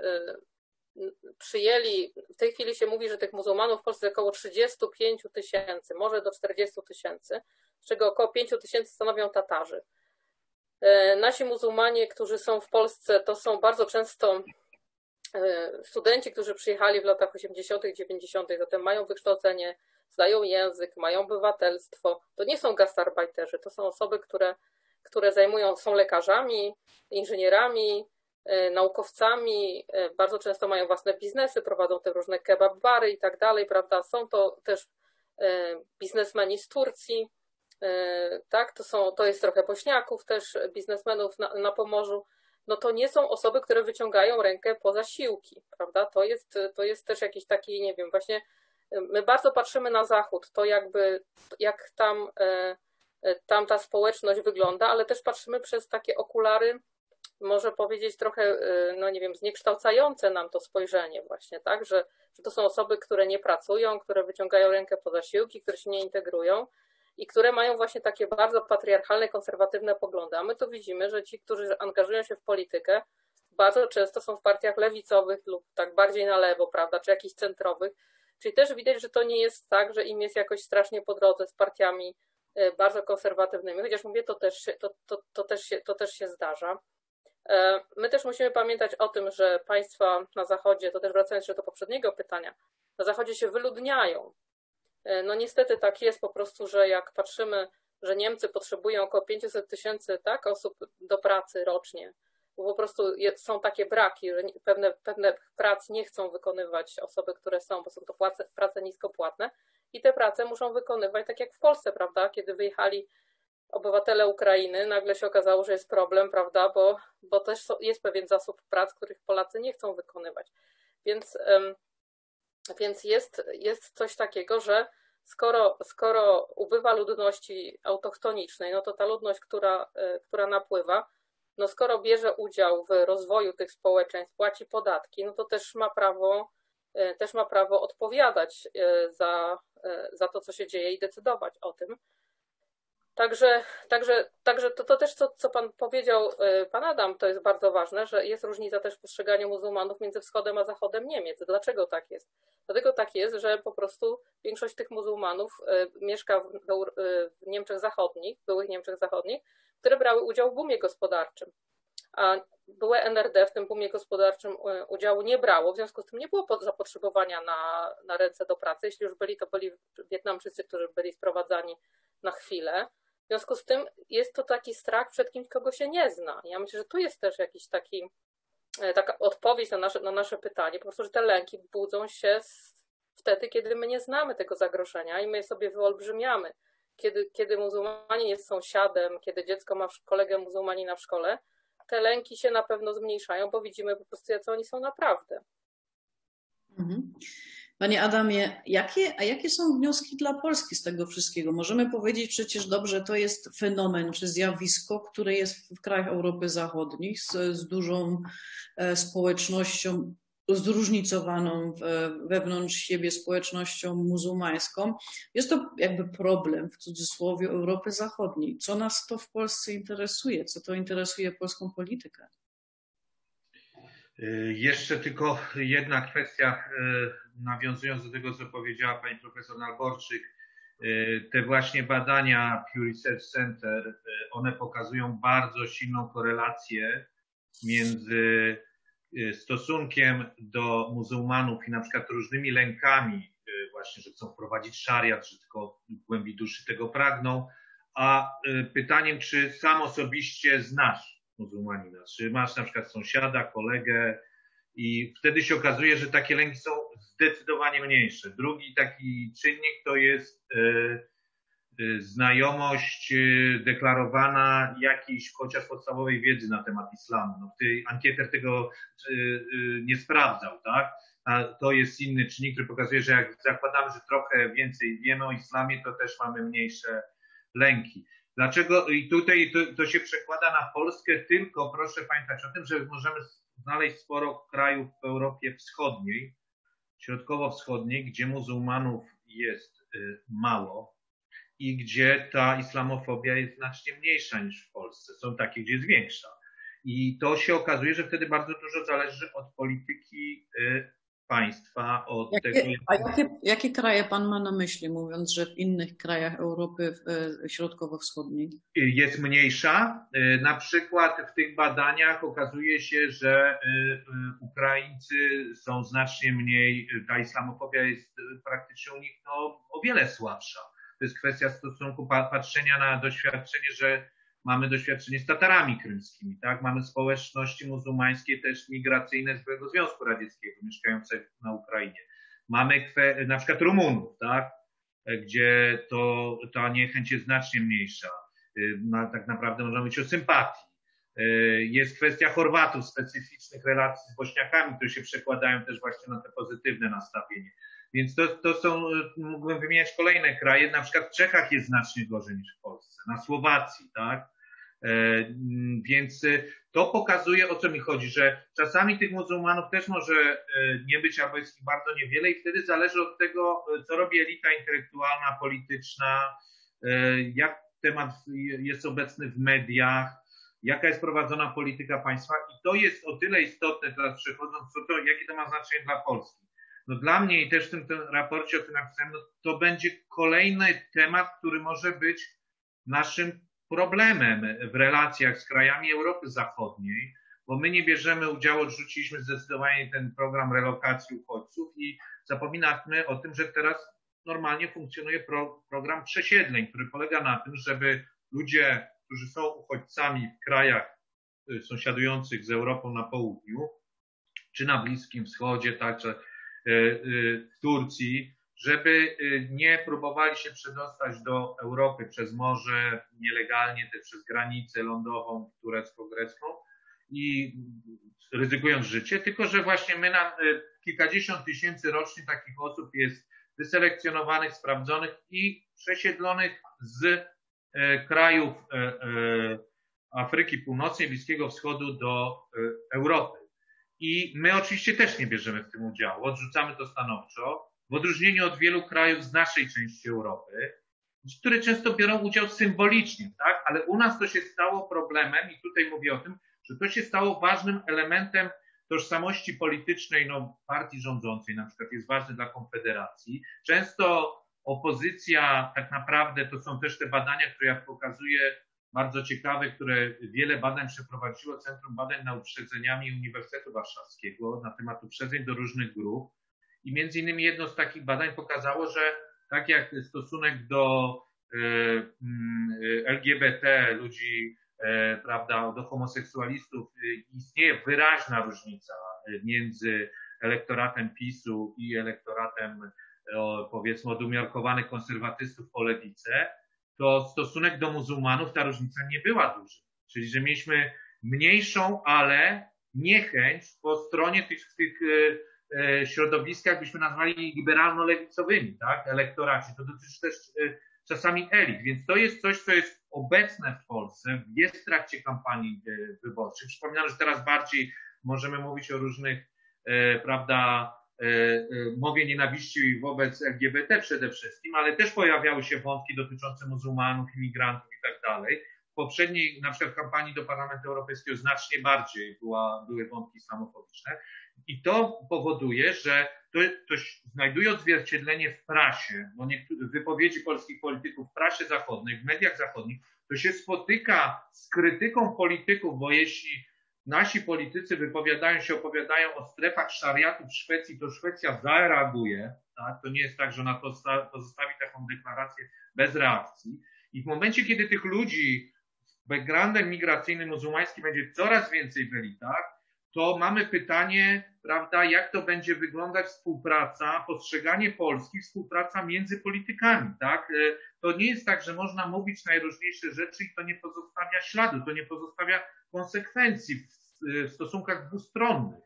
przyjęli, w tej chwili się mówi, że tych muzułmanów w Polsce jest około trzydzieści pięć tysięcy, może do czterdziestu tysięcy, z czego około pięć tysięcy stanowią Tatarzy. Nasi muzułmanie, którzy są w Polsce, to są bardzo często studenci, którzy przyjechali w latach osiemdziesiątych, dziewięćdziesiątych, zatem mają wykształcenie, znają język, mają obywatelstwo. To nie są gastarbeiterzy, to są osoby, które, które zajmują, są lekarzami, inżynierami, naukowcami, bardzo często mają własne biznesy, prowadzą te różne kebab bary i tak dalej, prawda? Są to też biznesmeni z Turcji, tak? To, są, to jest trochę Bośniaków też, biznesmenów na, na Pomorzu. No to nie są osoby, które wyciągają rękę po zasiłki, prawda? To jest, to jest też jakiś taki, nie wiem, właśnie my bardzo patrzymy na Zachód, to jakby, jak tam, tam ta społeczność wygląda, ale też patrzymy przez takie okulary, może powiedzieć trochę, no nie wiem, zniekształcające nam to spojrzenie właśnie, tak? Że, że to są osoby, które nie pracują, które wyciągają rękę po zasiłki, które się nie integrują i które mają właśnie takie bardzo patriarchalne, konserwatywne poglądy. A my tu widzimy, że ci, którzy angażują się w politykę, bardzo często są w partiach lewicowych lub tak bardziej na lewo, prawda, czy jakichś centrowych. Czyli też widać, że to nie jest tak, że im jest jakoś strasznie po drodze z partiami bardzo konserwatywnymi. Chociaż mówię, to też się, to, to, to też się, to też się zdarza. My też musimy pamiętać o tym, że państwa na Zachodzie, to też wracając jeszcze do poprzedniego pytania, na Zachodzie się wyludniają. No niestety tak jest po prostu, że jak patrzymy, że Niemcy potrzebują około pięćset tysięcy tak, osób do pracy rocznie, bo po prostu są takie braki, że pewne, pewne prac nie chcą wykonywać osoby, które są, bo są to prace, prace niskopłatne i te prace muszą wykonywać tak jak w Polsce, prawda, kiedy wyjechali obywatele Ukrainy, nagle się okazało, że jest problem, prawda, bo, bo też jest pewien zasób prac, których Polacy nie chcą wykonywać. Więc, więc jest, jest coś takiego, że skoro, skoro ubywa ludności autochtonicznej, no to ta ludność, która, która napływa, no skoro bierze udział w rozwoju tych społeczeństw, płaci podatki, no to też ma prawo, też ma prawo odpowiadać za, za to, co się dzieje i decydować o tym. Także, także, także to, to też, co, co pan powiedział, pan Adam, to jest bardzo ważne, że jest różnica też w postrzeganiu muzułmanów między wschodem a zachodem Niemiec. Dlaczego tak jest? Dlatego tak jest, że po prostu większość tych muzułmanów mieszka w, w Niemczech Zachodnich, byłych Niemczech Zachodnich, które brały udział w boomie gospodarczym. A byłe N R D w tym boomie gospodarczym udziału nie brało, w związku z tym nie było zapotrzebowania na, na ręce do pracy. Jeśli już byli, to byli Wietnamczycy, którzy byli sprowadzani na chwilę. W związku z tym jest to taki strach przed kimś, kogo się nie zna. Ja myślę, że tu jest też jakiś taki, taka odpowiedź na nasze, na nasze pytanie. Po prostu, że te lęki budzą się wtedy, kiedy my nie znamy tego zagrożenia i my je sobie wyolbrzymiamy. Kiedy, kiedy muzułmanin jest sąsiadem, kiedy dziecko ma kolegę muzułmanina w szkole, te lęki się na pewno zmniejszają, bo widzimy po prostu, jacy oni są naprawdę. Mhm. Panie Adamie, jakie, a jakie są wnioski dla Polski z tego wszystkiego? Możemy powiedzieć przecież dobrze, to jest fenomen czy zjawisko, które jest w krajach Europy Zachodniej z, z dużą społecznością zróżnicowaną wewnątrz siebie społecznością muzułmańską. Jest to jakby problem w cudzysłowie Europy Zachodniej. Co nas to w Polsce interesuje? Co to interesuje polską politykę? Jeszcze tylko jedna kwestia, nawiązując do tego, co powiedziała pani profesor Nalborczyk. Te właśnie badania Pew Research Center, one pokazują bardzo silną korelację między stosunkiem do muzułmanów i na przykład różnymi lękami, właśnie, że chcą wprowadzić szariat, że tylko w głębi duszy tego pragną, a pytaniem, czy sam osobiście znasz muzułmanina, czy masz na przykład sąsiada, kolegę, i wtedy się okazuje, że takie lęki są zdecydowanie mniejsze. Drugi taki czynnik to jest znajomość deklarowana jakiejś chociaż podstawowej wiedzy na temat islamu. No, ankieter tego nie sprawdzał, tak? A to jest inny czynnik, który pokazuje, że jak zakładamy, że trochę więcej wiemy o islamie, to też mamy mniejsze lęki. Dlaczego? I tutaj to, to się przekłada na Polskę, tylko proszę pamiętać o tym, że możemy znaleźć sporo krajów w Europie Wschodniej, środkowo-wschodniej, gdzie muzułmanów jest mało i gdzie ta islamofobia jest znacznie mniejsza niż w Polsce. Są takie, gdzie jest większa. I to się okazuje, że wtedy bardzo dużo zależy od polityki państwa, od jakie, tego... A jakie, jakie kraje pan ma na myśli, mówiąc, że w innych krajach Europy Środkowo-Wschodniej? Jest mniejsza. Na przykład w tych badaniach okazuje się, że Ukraińcy są znacznie mniej, ta islamofobia jest praktycznie u nich no, o wiele słabsza. To jest kwestia stosunku patrzenia na doświadczenie, że mamy doświadczenie z Tatarami krymskimi, tak? Mamy społeczności muzułmańskie też migracyjne z byłego Związku Radzieckiego, mieszkające na Ukrainie. Mamy kwe, na przykład Rumunów, tak? Gdzie to, ta niechęć jest znacznie mniejsza. Na, tak naprawdę można mówić o sympatii. Jest kwestia Chorwatów, specyficznych relacji z Bośniakami, które się przekładają też właśnie na te pozytywne nastawienie. Więc to, to są, mógłbym wymieniać kolejne kraje, na przykład w Czechach jest znacznie gorzej niż w Polsce, na Słowacji, tak? E, więc to pokazuje, o co mi chodzi, że czasami tych muzułmanów też może nie być albo jest ich bardzo niewiele i wtedy zależy od tego, co robi elita intelektualna, polityczna, e, jak temat jest obecny w mediach, jaka jest prowadzona polityka państwa i to jest o tyle istotne teraz przechodząc, co to, jakie to ma znaczenie dla Polski. No dla mnie i też w tym, tym raporcie o tym napisałem, no to będzie kolejny temat, który może być naszym problemem w relacjach z krajami Europy Zachodniej, bo my nie bierzemy udziału, odrzuciliśmy zdecydowanie ten program relokacji uchodźców i zapominamy o tym, że teraz normalnie funkcjonuje pro, program przesiedleń, który polega na tym, żeby ludzie, którzy są uchodźcami w krajach sąsiadujących z Europą na południu, czy na Bliskim Wschodzie, tak, czy w Turcji, żeby nie próbowali się przedostać do Europy przez morze nielegalnie, też przez granicę lądową turecko-grecką i ryzykując życie, tylko że właśnie my na kilkadziesiąt tysięcy rocznie takich osób jest wyselekcjonowanych, sprawdzonych i przesiedlonych z krajów Afryki Północnej, Bliskiego Wschodu do Europy. I my oczywiście też nie bierzemy w tym udziału, odrzucamy to stanowczo, w odróżnieniu od wielu krajów z naszej części Europy, które często biorą udział symbolicznie, tak? Ale u nas to się stało problemem i tutaj mówię o tym, że to się stało ważnym elementem tożsamości politycznej no, partii rządzącej, na przykład jest ważny dla Konfederacji. Często opozycja tak naprawdę, to są też te badania, które ja pokazuję, bardzo ciekawe, które wiele badań przeprowadziło Centrum Badań nad Uprzedzeniami Uniwersytetu Warszawskiego na temat uprzedzeń do różnych grup. I między innymi jedno z takich badań pokazało, że tak jak stosunek do L G B T, ludzi, prawda, do homoseksualistów, istnieje wyraźna różnica między elektoratem PiSu i elektoratem, powiedzmy, od umiarkowanych konserwatystów po lewicę, to stosunek do muzułmanów ta różnica nie była duża. Czyli, że mieliśmy mniejszą, ale niechęć po stronie tych, tych e, środowiskach, byśmy nazwali liberalno-lewicowymi, tak, elektoracie. To dotyczy też e, czasami elit, więc to jest coś, co jest obecne w Polsce, jest w trakcie kampanii e, wyborczej. Przypominam, że teraz bardziej możemy mówić o różnych, e, prawda, mowie nienawiści wobec L G B T przede wszystkim, ale też pojawiały się wątki dotyczące muzułmanów, imigrantów i tak dalej. W poprzedniej, na przykład kampanii do Parlamentu Europejskiego znacznie bardziej była, były wątki islamofobiczne. I to powoduje, że to, to znajduje odzwierciedlenie w prasie, bo niektóre wypowiedzi polskich polityków w prasie zachodniej, w mediach zachodnich, to się spotyka z krytyką polityków, bo jeśli nasi politycy wypowiadają się, opowiadają o strefach szariatu w Szwecji, to Szwecja zareaguje. Tak? To nie jest tak, że ona pozostawi taką deklarację bez reakcji. I w momencie, kiedy tych ludzi z backgroundem migracyjnym muzułmańskim będzie coraz więcej w elitach, to mamy pytanie, prawda, jak to będzie wyglądać współpraca, postrzeganie Polski, współpraca między politykami, tak? To nie jest tak, że można mówić najróżniejsze rzeczy i to nie pozostawia śladu, to nie pozostawia konsekwencji w, w stosunkach dwustronnych.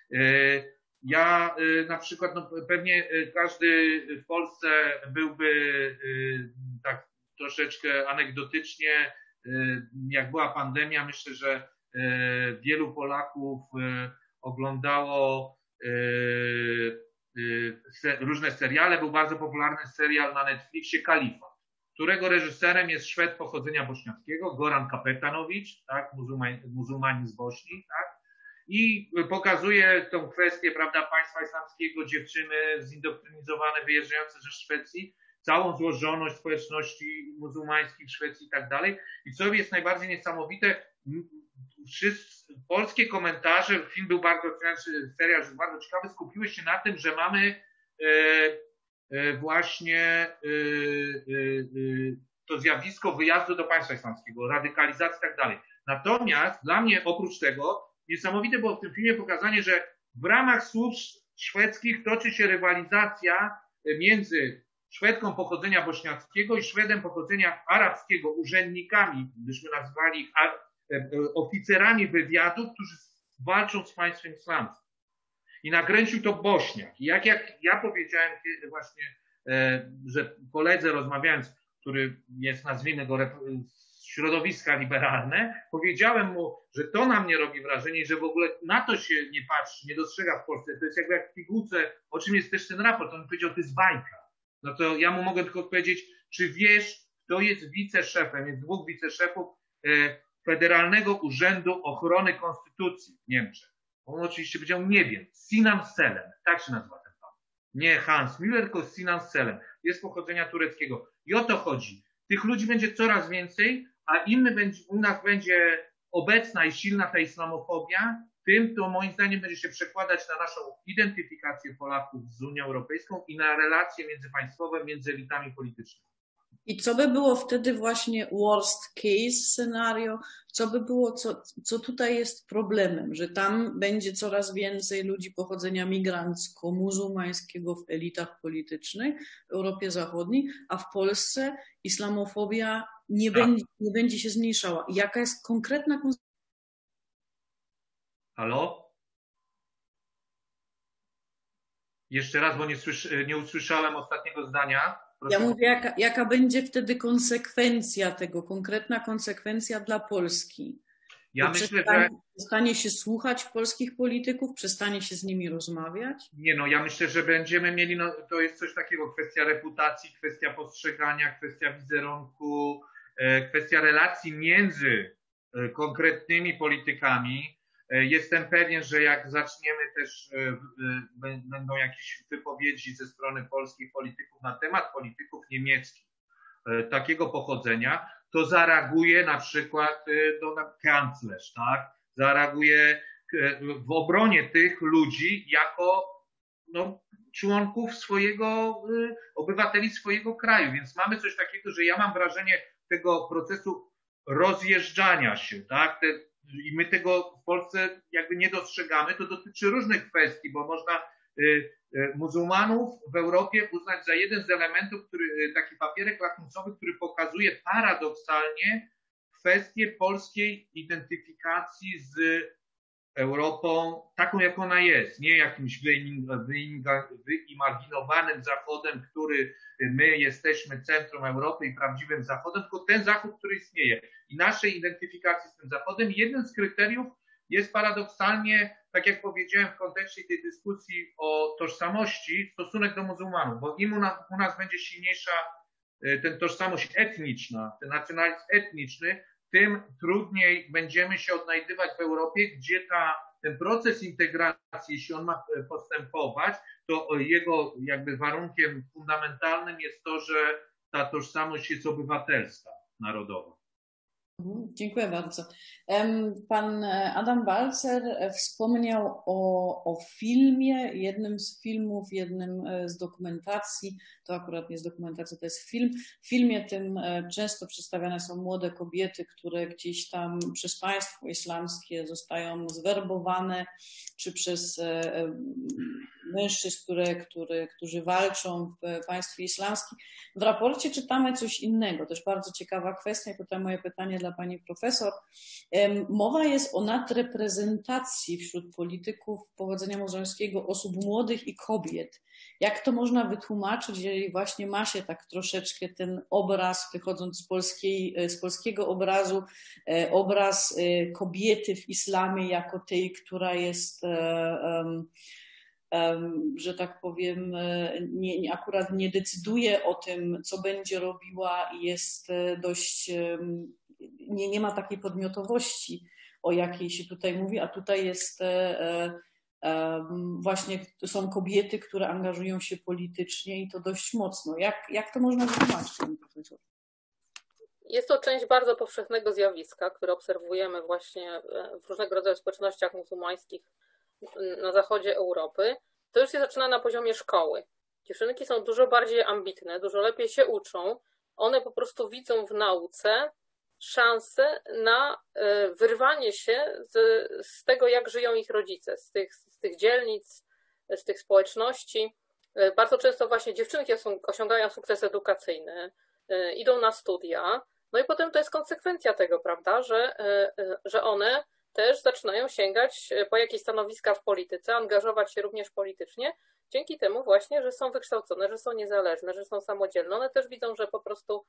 Ja na przykład, no pewnie każdy w Polsce byłby tak troszeczkę anegdotycznie, jak była pandemia, myślę, że wielu Polaków oglądało różne seriale. Był bardzo popularny serial na Netflixie Kalifat, którego reżyserem jest Szwed pochodzenia bośniackiego, Goran Kapetanowicz, tak, muzułmanin, muzułmanin z Bośni, tak, i pokazuje tą kwestię, prawda, państwa islamskiego, dziewczyny zindoktrynizowane, wyjeżdżające ze Szwecji, całą złożoność społeczności muzułmańskiej w Szwecji i tak dalej. I co jest najbardziej niesamowite, wszyscy, polskie komentarze, film był bardzo, serial był bardzo ciekawy, skupiły się na tym, że mamy e, e, właśnie e, e, to zjawisko wyjazdu do państwa islamskiego, radykalizacji i tak dalej. Natomiast dla mnie oprócz tego niesamowite było w tym filmie pokazanie, że w ramach służb szwedzkich toczy się rywalizacja między Szwedką pochodzenia bośniackiego i Szwedem pochodzenia arabskiego, urzędnikami, byśmy nazwali ich oficerami wywiadu, którzy walczą z państwem islamskim. I nakręcił to Bośniak. I jak, jak ja powiedziałem właśnie, że koledze rozmawiając, który jest, nazwijmy go, z środowiska liberalne, powiedziałem mu, że to na mnie robi wrażenie, że w ogóle na to się nie patrzy, nie dostrzega w Polsce. To jest jakby jak w pigułce, o czym jest też ten raport. On powiedział, to jest bajka. No to ja mu mogę tylko odpowiedzieć, czy wiesz, kto jest wiceszefem, jest dwóch wiceszefów Federalnego Urzędu Ochrony Konstytucji w Niemczech. On oczywiście powiedział, nie wiem, Sinan Selem, tak się nazywa ten pan. Nie Hans Müller, tylko Sinan Selem. Jest pochodzenia tureckiego. I o to chodzi. Tych ludzi będzie coraz więcej, a im będzie, u nas będzie obecna i silna ta islamofobia, tym to moim zdaniem będzie się przekładać na naszą identyfikację Polaków z Unią Europejską i na relacje międzypaństwowe między elitami politycznymi. I co by było wtedy właśnie worst case scenario? Co by było, co, co tutaj jest problemem? Że tam będzie coraz więcej ludzi pochodzenia migrancko-muzułmańskiego w elitach politycznych w Europie Zachodniej, a w Polsce islamofobia nie, tak. będzie, nie będzie się zmniejszała. Jaka jest konkretna konsekwencja? Halo? Jeszcze raz, bo nie, słysz, nie usłyszałem ostatniego zdania. Proszę. Ja mówię, jaka, jaka będzie wtedy konsekwencja tego, konkretna konsekwencja dla Polski? Ja Bo myślę, przestanie, że... przestanie się słuchać polskich polityków, przestanie się z nimi rozmawiać? Nie, no ja myślę, że będziemy mieli, no to jest coś takiego, kwestia reputacji, kwestia postrzegania, kwestia wizerunku, kwestia relacji między konkretnymi politykami. Jestem pewien, że jak zaczniemy też, będą jakieś wypowiedzi ze strony polskich polityków na temat polityków niemieckich takiego pochodzenia, to zareaguje na przykład Donald kanclerz, tak? Zareaguje w obronie tych ludzi jako no, członków swojego, obywateli swojego kraju. Więc mamy coś takiego, że ja mam wrażenie tego procesu rozjeżdżania się, tak? Te, i my tego w Polsce jakby nie dostrzegamy. To dotyczy różnych kwestii, bo można y, y, muzułmanów w Europie uznać za jeden z elementów, który, y, taki papierek lakmusowy, który pokazuje paradoksalnie kwestię polskiej identyfikacji z Europą taką, jak ona jest. Nie jakimś wyimaginowanym Zachodem, który my jesteśmy centrum Europy i prawdziwym Zachodem, tylko ten Zachód, który istnieje. I naszej identyfikacji z tym Zachodem jednym z kryteriów jest paradoksalnie, tak jak powiedziałem w kontekście tej dyskusji o tożsamości, stosunek do muzułmanów, bo im u nas, u nas będzie silniejsza ten tożsamość etniczna, ten nacjonalizm etniczny, tym trudniej będziemy się odnajdywać w Europie, gdzie ta, ten proces integracji, jeśli on ma postępować, to jego jakby warunkiem fundamentalnym jest to, że ta tożsamość jest obywatelska, narodowa. Dziękuję bardzo. Pan Adam Balcer wspomniał o, o filmie, jednym z filmów, jednym z dokumentacji. To akurat nie jest dokumentacja, to jest film. W filmie tym często przedstawiane są młode kobiety, które gdzieś tam przez państwo islamskie zostają zwerbowane, czy przez mężczyzn, które, które, którzy walczą w państwie islamskim. W raporcie czytamy coś innego, też bardzo ciekawa kwestia i tutaj moje pytanie dla pani profesor. Mowa jest o nadreprezentacji wśród polityków pochodzenia muzułmańskiego osób młodych i kobiet. Jak to można wytłumaczyć, jeżeli właśnie ma się tak troszeczkę ten obraz, wychodząc z, polskiej, z polskiego obrazu, obraz kobiety w islamie jako tej, która jest um, Um, że tak powiem, nie, nie, akurat nie decyduje o tym, co będzie robiła i jest dość, um, nie, nie ma takiej podmiotowości, o jakiej się tutaj mówi, a tutaj jest um, um, właśnie, są kobiety, które angażują się politycznie i to dość mocno. Jak, jak to można wytłumaczyć, pani profesor? Jest to część bardzo powszechnego zjawiska, które obserwujemy właśnie w różnego rodzaju społecznościach muzułmańskich na zachodzie Europy. To już się zaczyna na poziomie szkoły. Dziewczynki są dużo bardziej ambitne, dużo lepiej się uczą. One po prostu widzą w nauce szansę na wyrwanie się z, z tego, jak żyją ich rodzice, z tych, z tych dzielnic, z tych społeczności. Bardzo często właśnie dziewczynki osiągają sukces edukacyjny, idą na studia, no i potem to jest konsekwencja tego, prawda, że, że one też zaczynają sięgać po jakieś stanowiska w polityce, angażować się również politycznie, dzięki temu właśnie, że są wykształcone, że są niezależne, że są samodzielne. One też widzą, że po prostu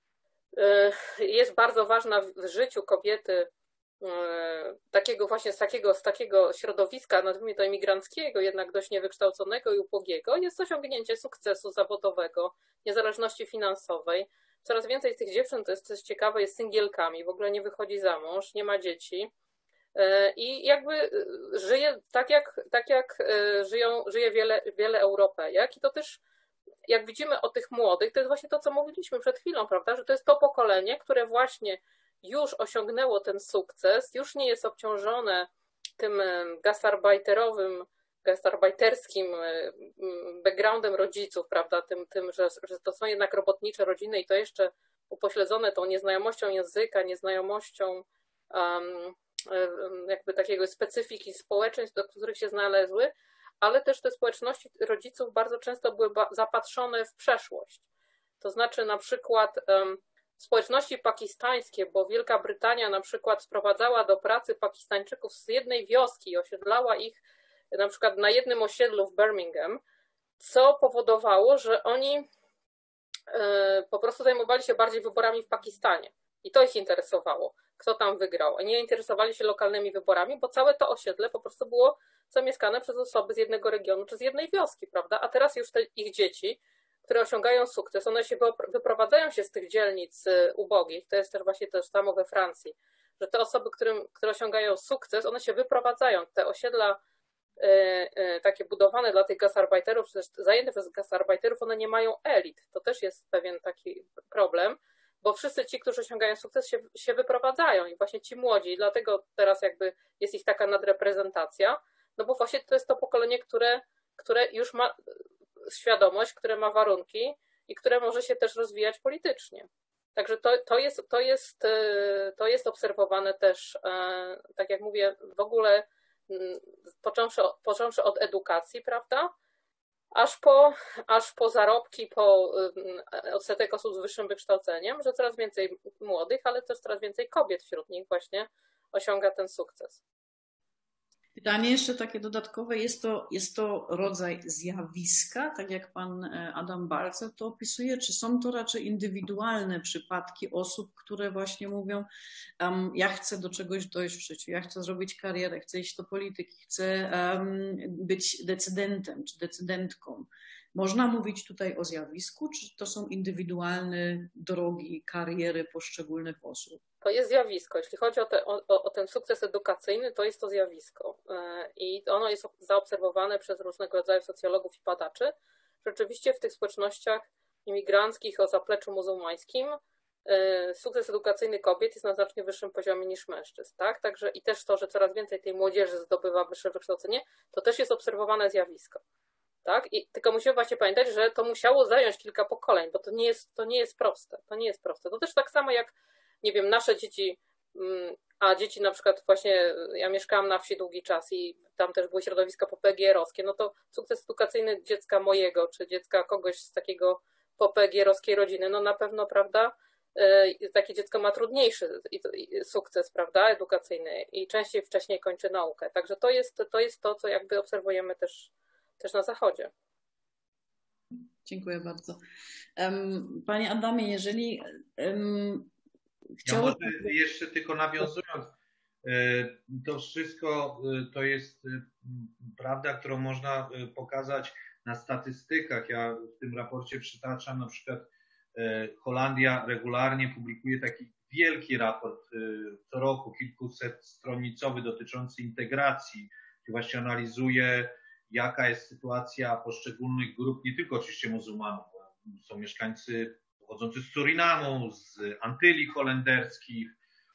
jest bardzo ważna w życiu kobiety takiego właśnie z takiego, z takiego środowiska, nazwijmy to imigranckiego, jednak dość niewykształconego i ubogiego, jest osiągnięcie sukcesu zawodowego, niezależności finansowej. Coraz więcej z tych dziewczyn, to jest coś ciekawe, jest singielkami, w ogóle nie wychodzi za mąż, nie ma dzieci i jakby żyje tak jak, tak jak żyją, żyje wiele, wiele Europejek i to też, jak widzimy o tych młodych, to jest właśnie to, co mówiliśmy przed chwilą, prawda, że to jest to pokolenie, które właśnie już osiągnęło ten sukces, już nie jest obciążone tym gastarbeiterowym, gastarbeiterskim backgroundem rodziców, prawda, tym, tym że, że to są jednak robotnicze rodziny i to jeszcze upośledzone tą nieznajomością języka, nieznajomością um, jakby takiego specyfiki społeczeństw, do których się znalazły, ale też te społeczności rodziców bardzo często były zapatrzone w przeszłość. To znaczy na przykład um, społeczności pakistańskie, bo Wielka Brytania na przykład sprowadzała do pracy Pakistańczyków z jednej wioski i osiedlała ich na przykład na jednym osiedlu w Birmingham, co powodowało, że oni po prostu zajmowali się bardziej wyborami w Pakistanie. I to ich interesowało, kto tam wygrał. A nie interesowali się lokalnymi wyborami, bo całe to osiedle po prostu było zamieszkane przez osoby z jednego regionu czy z jednej wioski, prawda? A teraz już te ich dzieci, które osiągają sukces, one się wyprowadzają się z tych dzielnic ubogich. To jest też właśnie to samo we Francji, że te osoby, którym, które osiągają sukces, one się wyprowadzają. Te osiedla takie budowane dla tych gastarbeiterów, czy też zajęte przez gastarbeiterów, one nie mają elit. To też jest pewien taki problem, bo wszyscy ci, którzy osiągają sukces, się, się wyprowadzają i właśnie ci młodzi, dlatego teraz jakby jest ich taka nadreprezentacja, no bo właśnie to jest to pokolenie, które, które już ma świadomość, które ma warunki i które może się też rozwijać politycznie. Także to, to, jest, to, jest, to jest obserwowane też, tak jak mówię, w ogóle począwszy, począwszy od edukacji, prawda, aż po, aż po zarobki, po odsetek osób z wyższym wykształceniem, że coraz więcej młodych, ale też coraz więcej kobiet wśród nich właśnie osiąga ten sukces. Pytanie jeszcze takie dodatkowe, jest to, jest to rodzaj zjawiska, tak jak pan Adam Balcer to opisuje, czy są to raczej indywidualne przypadki osób, które właśnie mówią, um, ja chcę do czegoś dojść w życiu, ja chcę zrobić karierę, chcę iść do polityki, chcę um, być decydentem czy decydentką. Można mówić tutaj o zjawisku, czy to są indywidualne drogi, kariery poszczególnych osób? To jest zjawisko. Jeśli chodzi o, te, o, o ten sukces edukacyjny, to jest to zjawisko. I ono jest zaobserwowane przez różnego rodzaju socjologów i badaczy. Rzeczywiście w tych społecznościach imigranckich o zapleczu muzułmańskim sukces edukacyjny kobiet jest na znacznie wyższym poziomie niż mężczyzn. Tak? Także i też to, że coraz więcej tej młodzieży zdobywa wyższe wykształcenie, to też jest obserwowane zjawisko. Tak? I tylko musimy właśnie pamiętać, że to musiało zająć kilka pokoleń, bo to nie jest, to nie jest proste. To nie jest proste. To też tak samo jak, nie wiem, nasze dzieci, a dzieci na przykład właśnie, ja mieszkałam na wsi długi czas i tam też były środowiska popegierowskie, no to sukces edukacyjny dziecka mojego, czy dziecka kogoś z takiego popegierowskiej rodziny, no na pewno, prawda, takie dziecko ma trudniejszy sukces, prawda, edukacyjny i częściej wcześniej kończy naukę. Także to jest to, jest to co jakby obserwujemy też, też na Zachodzie. Dziękuję bardzo. Panie Adamie, jeżeli um, chciałbym... Ja może jeszcze tylko nawiązując, to wszystko to jest prawda, którą można pokazać na statystykach. Ja w tym raporcie przytaczam na przykład Holandia regularnie publikuje taki wielki raport co roku, kilkuset stronicowy dotyczący integracji, gdzie właśnie analizuje, jaka jest sytuacja poszczególnych grup, nie tylko oczywiście muzułmanów, są mieszkańcy pochodzący z Surinamu, z Antyli holenderskich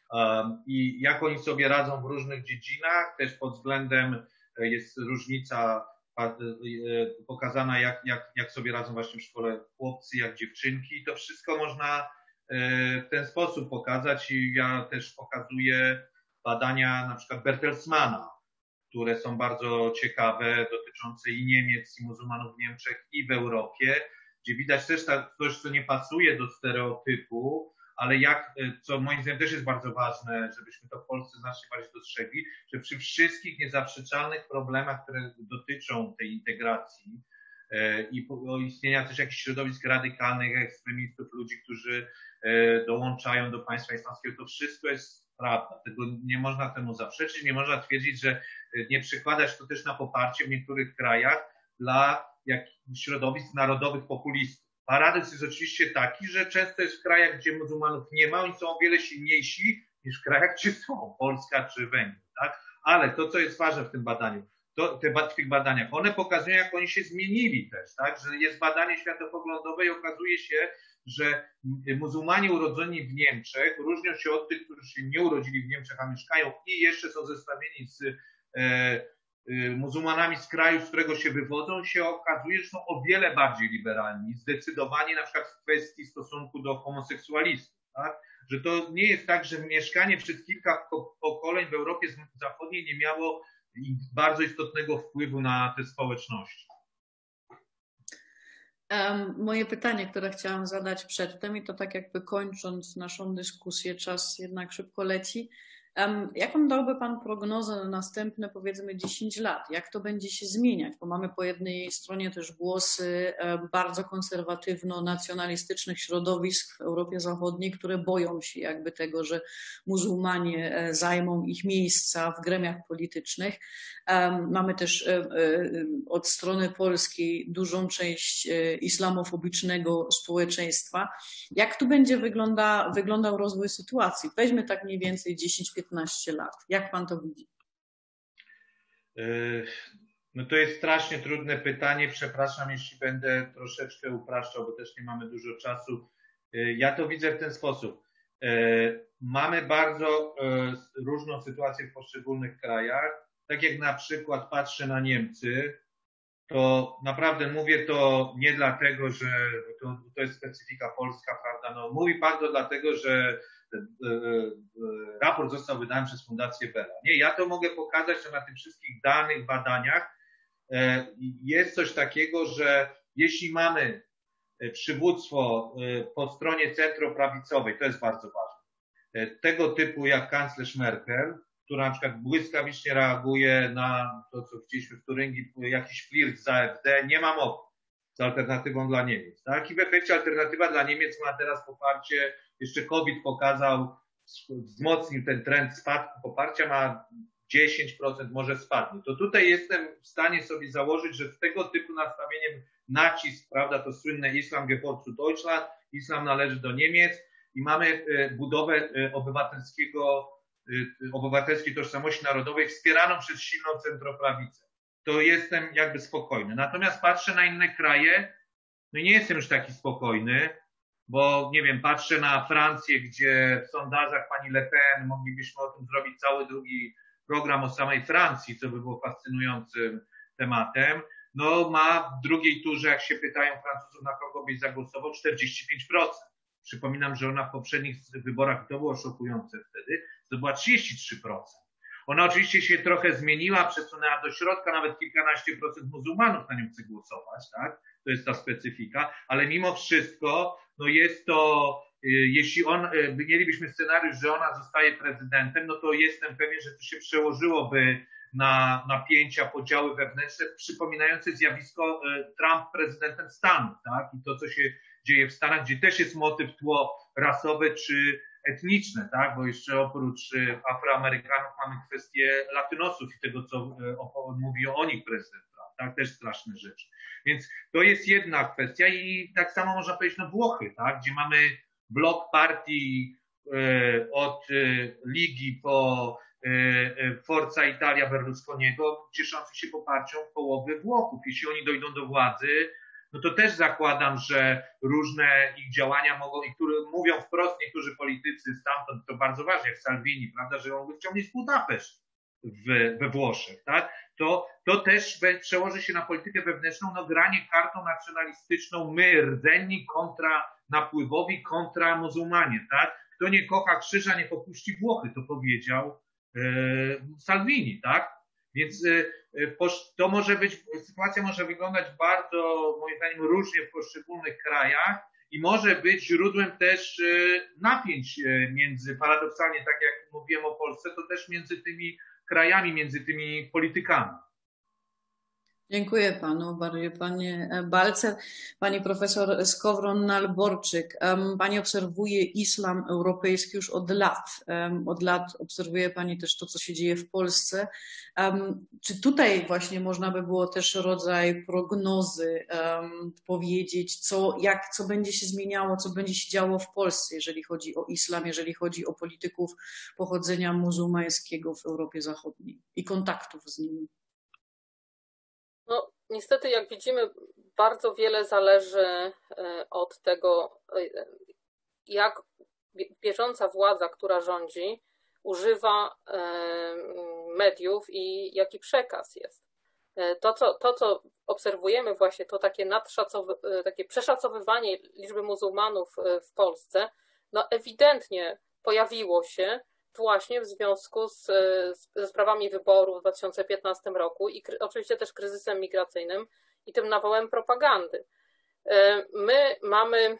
i jak oni sobie radzą w różnych dziedzinach, też pod względem jest różnica pokazana, jak, jak, jak sobie radzą właśnie w szkole chłopcy, jak dziewczynki. I to wszystko można w ten sposób pokazać i ja też pokazuję badania na przykład Bertelsmana, które są bardzo ciekawe, dotyczące i Niemiec, i muzułmanów w Niemczech, i w Europie, gdzie widać też coś, co nie pasuje do stereotypu, ale jak, co moim zdaniem też jest bardzo ważne, żebyśmy to w Polsce znacznie bardziej dostrzegli, że przy wszystkich niezaprzeczalnych problemach, które dotyczą tej integracji i istnienia też jakichś środowisk radykalnych, ekstremistów, ludzi, którzy dołączają do państwa islamskiego, to wszystko jest prawda. Tego nie można temu zaprzeczyć, nie można twierdzić, że nie przykładać to też na poparcie w niektórych krajach dla jak środowisk narodowych populistów. Paradoks jest oczywiście taki, że często jest w krajach, gdzie muzułmanów nie ma, oni są o wiele silniejsi niż w krajach, gdzie są, Polska czy Węgry, tak? Ale to, co jest ważne w tym badaniu, to, te, w tych badaniach, one pokazują, jak oni się zmienili też, tak? Że jest badanie światopoglądowe i okazuje się, że muzułmanie urodzeni w Niemczech różnią się od tych, którzy się nie urodzili w Niemczech, a mieszkają i jeszcze są zestawieni z e, muzułmanami z kraju, z którego się wywodzą, się okazuje, że są o wiele bardziej liberalni, zdecydowanie na przykład w kwestii stosunku do homoseksualistów, tak? Że to nie jest tak, że mieszkanie przez kilka pokoleń w Europie Zachodniej nie miało bardzo istotnego wpływu na te społeczności. Um, moje pytanie, które chciałam zadać przedtem, i to tak jakby kończąc naszą dyskusję, czas jednak szybko leci. Um, jaką dałby Pan prognozę na następne, powiedzmy, dziesięć lat? Jak to będzie się zmieniać? Bo mamy po jednej stronie też głosy um, bardzo konserwatywno-nacjonalistycznych środowisk w Europie Zachodniej, które boją się jakby tego, że muzułmanie e, zajmą ich miejsca w gremiach politycznych. Um, mamy też e, e, od strony polskiej dużą część e, islamofobicznego społeczeństwa. Jak tu będzie wygląda, wyglądał rozwój sytuacji? Weźmy tak mniej więcej dziesięć piętnaście lat. Jak Pan to widzi? No to jest strasznie trudne pytanie. Przepraszam, jeśli będę troszeczkę upraszczał, bo też nie mamy dużo czasu. Ja to widzę w ten sposób. Mamy bardzo różną sytuację w poszczególnych krajach. Tak jak na przykład patrzę na Niemcy, to naprawdę mówię to nie dlatego, że to, to jest specyfika polska, prawda? No, mówi Pan to dlatego, że raport został wydany przez Fundację Bella. Nie, ja to mogę pokazać, że na tych wszystkich danych, badaniach jest coś takiego, że jeśli mamy przywództwo po stronie centroprawicowej, to jest bardzo ważne, tego typu jak kanclerz Merkel, która na przykład błyskawicznie reaguje na to, co widzieliśmy w Turyngii, jakiś flirt z A F D, nie ma mowy z alternatywą dla Niemiec. Tak? I w efekcie alternatywa dla Niemiec ma teraz poparcie, jeszcze COVID pokazał, wzmocnił ten trend spadku poparcia, ma dziesięć procent, może spadnie. To tutaj jestem w stanie sobie założyć, że z tego typu nastawieniem nacisk, prawda, to słynne Islam gehört zu Deutschland, islam należy do Niemiec i mamy budowę obywatelskiego, obywatelskiej tożsamości narodowej wspieraną przez silną centroprawicę. To jestem jakby spokojny. Natomiast patrzę na inne kraje, no i nie jestem już taki spokojny, bo nie wiem, patrzę na Francję, gdzie w sondażach pani Le Pen, moglibyśmy o tym zrobić cały drugi program o samej Francji, co by było fascynującym tematem. No ma w drugiej turze, jak się pytają Francuzów, na kogo byś zagłosował, czterdzieści pięć procent. Przypominam, że ona w poprzednich wyborach, to było szokujące wtedy, to była trzydzieści trzy procent. Ona oczywiście się trochę zmieniła, przesunęła do środka, nawet kilkanaście procent muzułmanów na nią chce głosować, tak? To jest ta specyfika, ale mimo wszystko, no jest to, jeśli on, mielibyśmy scenariusz, że ona zostaje prezydentem, no to jestem pewien, że to się przełożyłoby na napięcia, podziały wewnętrzne, przypominające zjawisko Trump prezydentem Stanów, tak? I to, co się dzieje w Stanach, gdzie też jest motyw, tło rasowe czy etniczne, tak? Bo jeszcze oprócz Afroamerykanów mamy kwestię Latynosów i tego, co mówi o nich prezydent Trump, tak? Też straszne rzeczy. Więc to jest jedna kwestia i tak samo można powiedzieć na Włochy, tak? Gdzie mamy blok partii od Ligi po Forza Italia Berlusconiego, cieszący się poparciem połowy Włochów. Jeśli oni dojdą do władzy, no to też zakładam, że różne ich działania mogą, i które mówią wprost niektórzy politycy stamtąd, to bardzo ważne, jak Salvini, prawda, że on by chciał mieć Budapeszt w, we Włoszech, tak? To, to też przełoży się na politykę wewnętrzną, no granie kartą nacjonalistyczną, my, rdzenni kontra napływowi, kontra muzułmanie, tak? Kto nie kocha krzyża, nie popuści Włochy, to powiedział e, Salvini, tak? Więc to może być, sytuacja może wyglądać bardzo, moim zdaniem, różnie w poszczególnych krajach i może być źródłem też napięć między, paradoksalnie, tak jak mówiłem o Polsce, to też między tymi krajami, między tymi politykami. Dziękuję panu bardzo, panie Balcer. Pani profesor Skowron-Nalborczyk, pani obserwuje islam europejski już od lat. Od lat obserwuje pani też to, co się dzieje w Polsce. Czy tutaj właśnie można by było też rodzaj prognozy powiedzieć, co, jak, co będzie się zmieniało, co będzie się działo w Polsce, jeżeli chodzi o islam, jeżeli chodzi o polityków pochodzenia muzułmańskiego w Europie Zachodniej i kontaktów z nimi? No, niestety, jak widzimy, bardzo wiele zależy od tego, jak bieżąca władza, która rządzi, używa mediów i jaki przekaz jest. To, co, to, co obserwujemy właśnie, to takie nadszacowy, takie przeszacowywanie liczby muzułmanów w Polsce, no ewidentnie pojawiło się właśnie w związku z, ze sprawami wyborów w dwa tysiące piętnastym roku i oczywiście też kryzysem migracyjnym i tym nawałem propagandy. My mamy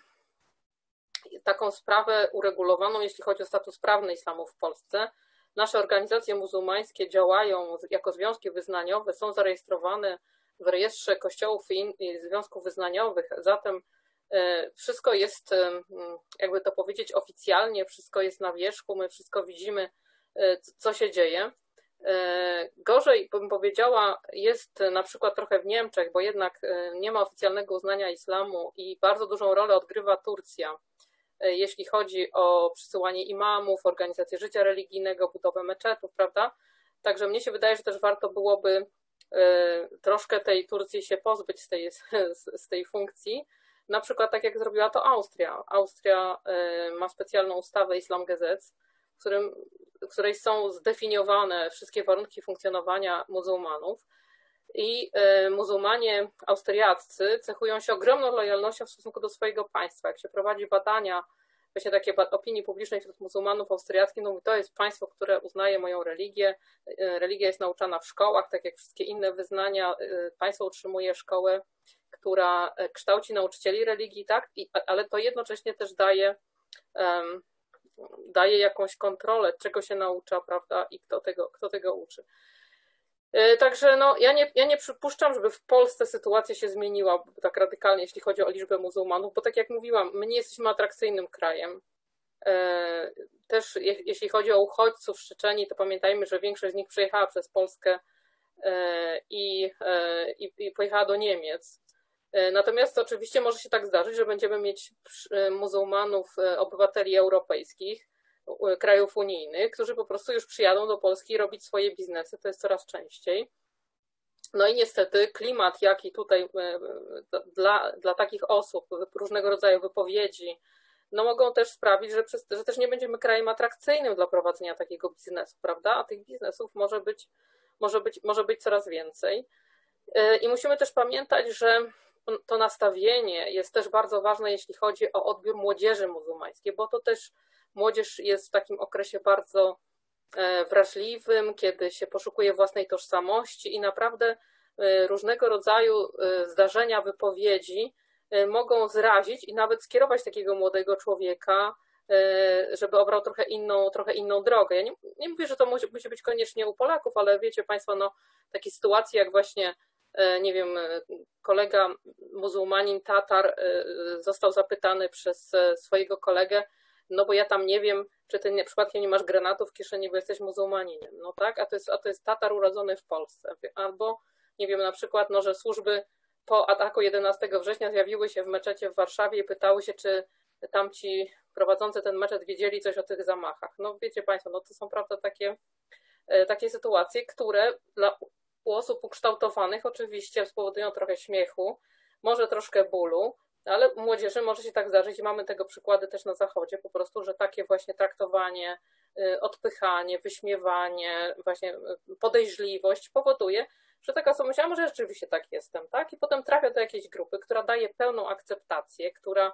taką sprawę uregulowaną, jeśli chodzi o status prawny islamu w Polsce. Nasze organizacje muzułmańskie działają jako związki wyznaniowe, są zarejestrowane w rejestrze kościołów i związków wyznaniowych, zatem wszystko jest, jakby to powiedzieć, oficjalnie, wszystko jest na wierzchu, my wszystko widzimy, co się dzieje. Gorzej, bym powiedziała, jest na przykład trochę w Niemczech, bo jednak nie ma oficjalnego uznania islamu i bardzo dużą rolę odgrywa Turcja, jeśli chodzi o przysyłanie imamów, organizację życia religijnego, budowę meczetów, prawda? Także mnie się wydaje, że też warto byłoby troszkę tej Turcji się pozbyć z tej, z tej funkcji. Na przykład tak jak zrobiła to Austria. Austria ma specjalną ustawę Islamgesetz, w, którym, w której są zdefiniowane wszystkie warunki funkcjonowania muzułmanów i muzułmanie austriaccy cechują się ogromną lojalnością w stosunku do swojego państwa. Jak się prowadzi badania, właśnie takie opinii publicznej wśród muzułmanów austriackich, no to jest państwo, które uznaje moją religię, religia jest nauczana w szkołach, tak jak wszystkie inne wyznania, państwo utrzymuje szkołę, która kształci nauczycieli religii, tak, I, ale to jednocześnie też daje, um, daje jakąś kontrolę, czego się naucza, prawda, i kto tego, kto tego uczy. Także no, ja, nie, ja nie przypuszczam, żeby w Polsce sytuacja się zmieniła tak radykalnie, jeśli chodzi o liczbę muzułmanów, bo tak jak mówiłam, my nie jesteśmy atrakcyjnym krajem. Też jeśli chodzi o uchodźców z Czeczenii, to pamiętajmy, że większość z nich przejechała przez Polskę i, i, i pojechała do Niemiec. Natomiast oczywiście może się tak zdarzyć, że będziemy mieć muzułmanów, obywateli europejskich, krajów unijnych, którzy po prostu już przyjadą do Polski robić swoje biznesy, to jest coraz częściej. No i niestety klimat, jaki tutaj dla, dla takich osób, różnego rodzaju wypowiedzi, no mogą też sprawić, że, przez, że też nie będziemy krajem atrakcyjnym dla prowadzenia takiego biznesu, prawda? A tych biznesów może być, może być, może być coraz więcej. I musimy też pamiętać, że to nastawienie jest też bardzo ważne, jeśli chodzi o odbiór młodzieży muzułmańskiej, bo to też młodzież jest w takim okresie bardzo wrażliwym, kiedy się poszukuje własnej tożsamości i naprawdę różnego rodzaju zdarzenia, wypowiedzi mogą zrazić i nawet skierować takiego młodego człowieka, żeby obrał trochę inną, trochę inną drogę. Ja nie, nie mówię, że to musi, musi być koniecznie u Polaków, ale wiecie Państwo, no, takie sytuacje jak właśnie, nie wiem, kolega muzułmanin, Tatar został zapytany przez swojego kolegę, no bo ja tam nie wiem, czy ty przypadkiem nie masz granatów w kieszeni, bo jesteś muzułmaninem, no tak, a to jest, a to jest Tatar urodzony w Polsce, albo nie wiem, na przykład, no, że służby po ataku jedenastego września zjawiły się w meczecie w Warszawie i pytały się, czy tamci prowadzący ten meczet wiedzieli coś o tych zamachach. No wiecie Państwo, no to są prawda takie, takie sytuacje, które dla u osób ukształtowanych oczywiście spowodują trochę śmiechu, może troszkę bólu, ale młodzieży może się tak zdarzyć i mamy tego przykłady też na Zachodzie, po prostu, że takie właśnie traktowanie, odpychanie, wyśmiewanie, właśnie podejrzliwość powoduje, że taka osoba myślała, może rzeczywiście tak jestem, tak? I potem trafia do jakiejś grupy, która daje pełną akceptację, która,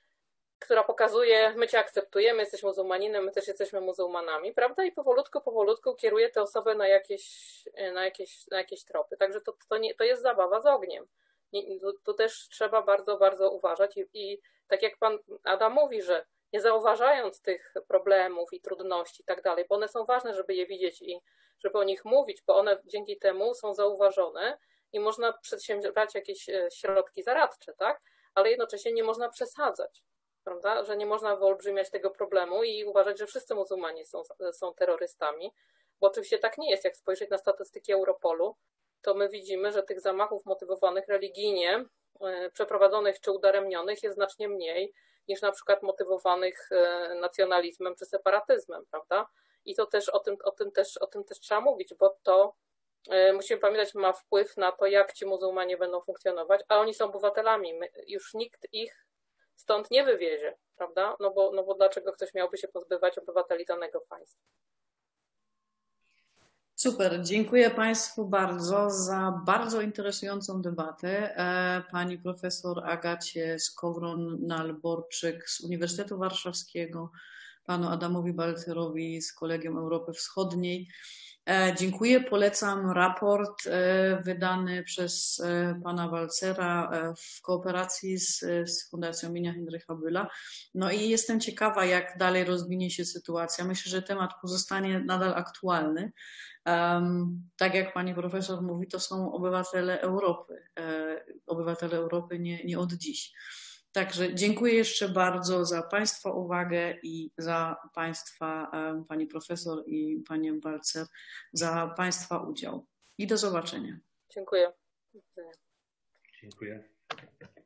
która pokazuje, my cię akceptujemy, jesteś muzułmaninem, my też jesteśmy muzułmanami, prawda? I powolutku, powolutku kieruje tę osobę na jakieś, na jakieś, na jakieś tropy. Także to, to, nie, to jest zabawa z ogniem. Tu, tu też trzeba bardzo, bardzo uważać i, i tak jak pan Adam mówi, że nie zauważając tych problemów i trudności i tak dalej, bo one są ważne, żeby je widzieć i żeby o nich mówić, bo one dzięki temu są zauważone i można przedsiębrać jakieś środki zaradcze, tak? Ale jednocześnie nie można przesadzać, prawda? Że nie można wyolbrzymiać tego problemu i uważać, że wszyscy muzułmanie są, są terrorystami, bo oczywiście tak nie jest. Jak spojrzeć na statystyki Europolu, to my widzimy, że tych zamachów motywowanych religijnie, przeprowadzonych czy udaremnionych jest znacznie mniej niż na przykład motywowanych nacjonalizmem czy separatyzmem, prawda? I to też o tym, o tym też, o tym też trzeba mówić, bo to musimy pamiętać, ma wpływ na to, jak ci muzułmanie będą funkcjonować, a oni są obywatelami. My, już nikt ich stąd nie wywiezie, prawda? No bo, no bo dlaczego ktoś miałby się pozbywać obywateli danego państwa? Super, dziękuję Państwu bardzo za bardzo interesującą debatę. Pani profesor Agacie Skowron-Nalborczyk z Uniwersytetu Warszawskiego, panu Adamowi Balcerowi z Kolegium Europy Wschodniej. Dziękuję, polecam raport wydany przez pana Balcera w kooperacji z, z Fundacją imienia Heinricha Bölla. No i jestem ciekawa, jak dalej rozwinie się sytuacja. Myślę, że temat pozostanie nadal aktualny. Um, tak jak pani profesor mówi, to są obywatele Europy. E, obywatele Europy nie, nie od dziś. Także dziękuję jeszcze bardzo za Państwa uwagę i za Państwa, um, pani profesor i panie Balcer, za Państwa udział. I do zobaczenia. Dziękuję. Dziękuję.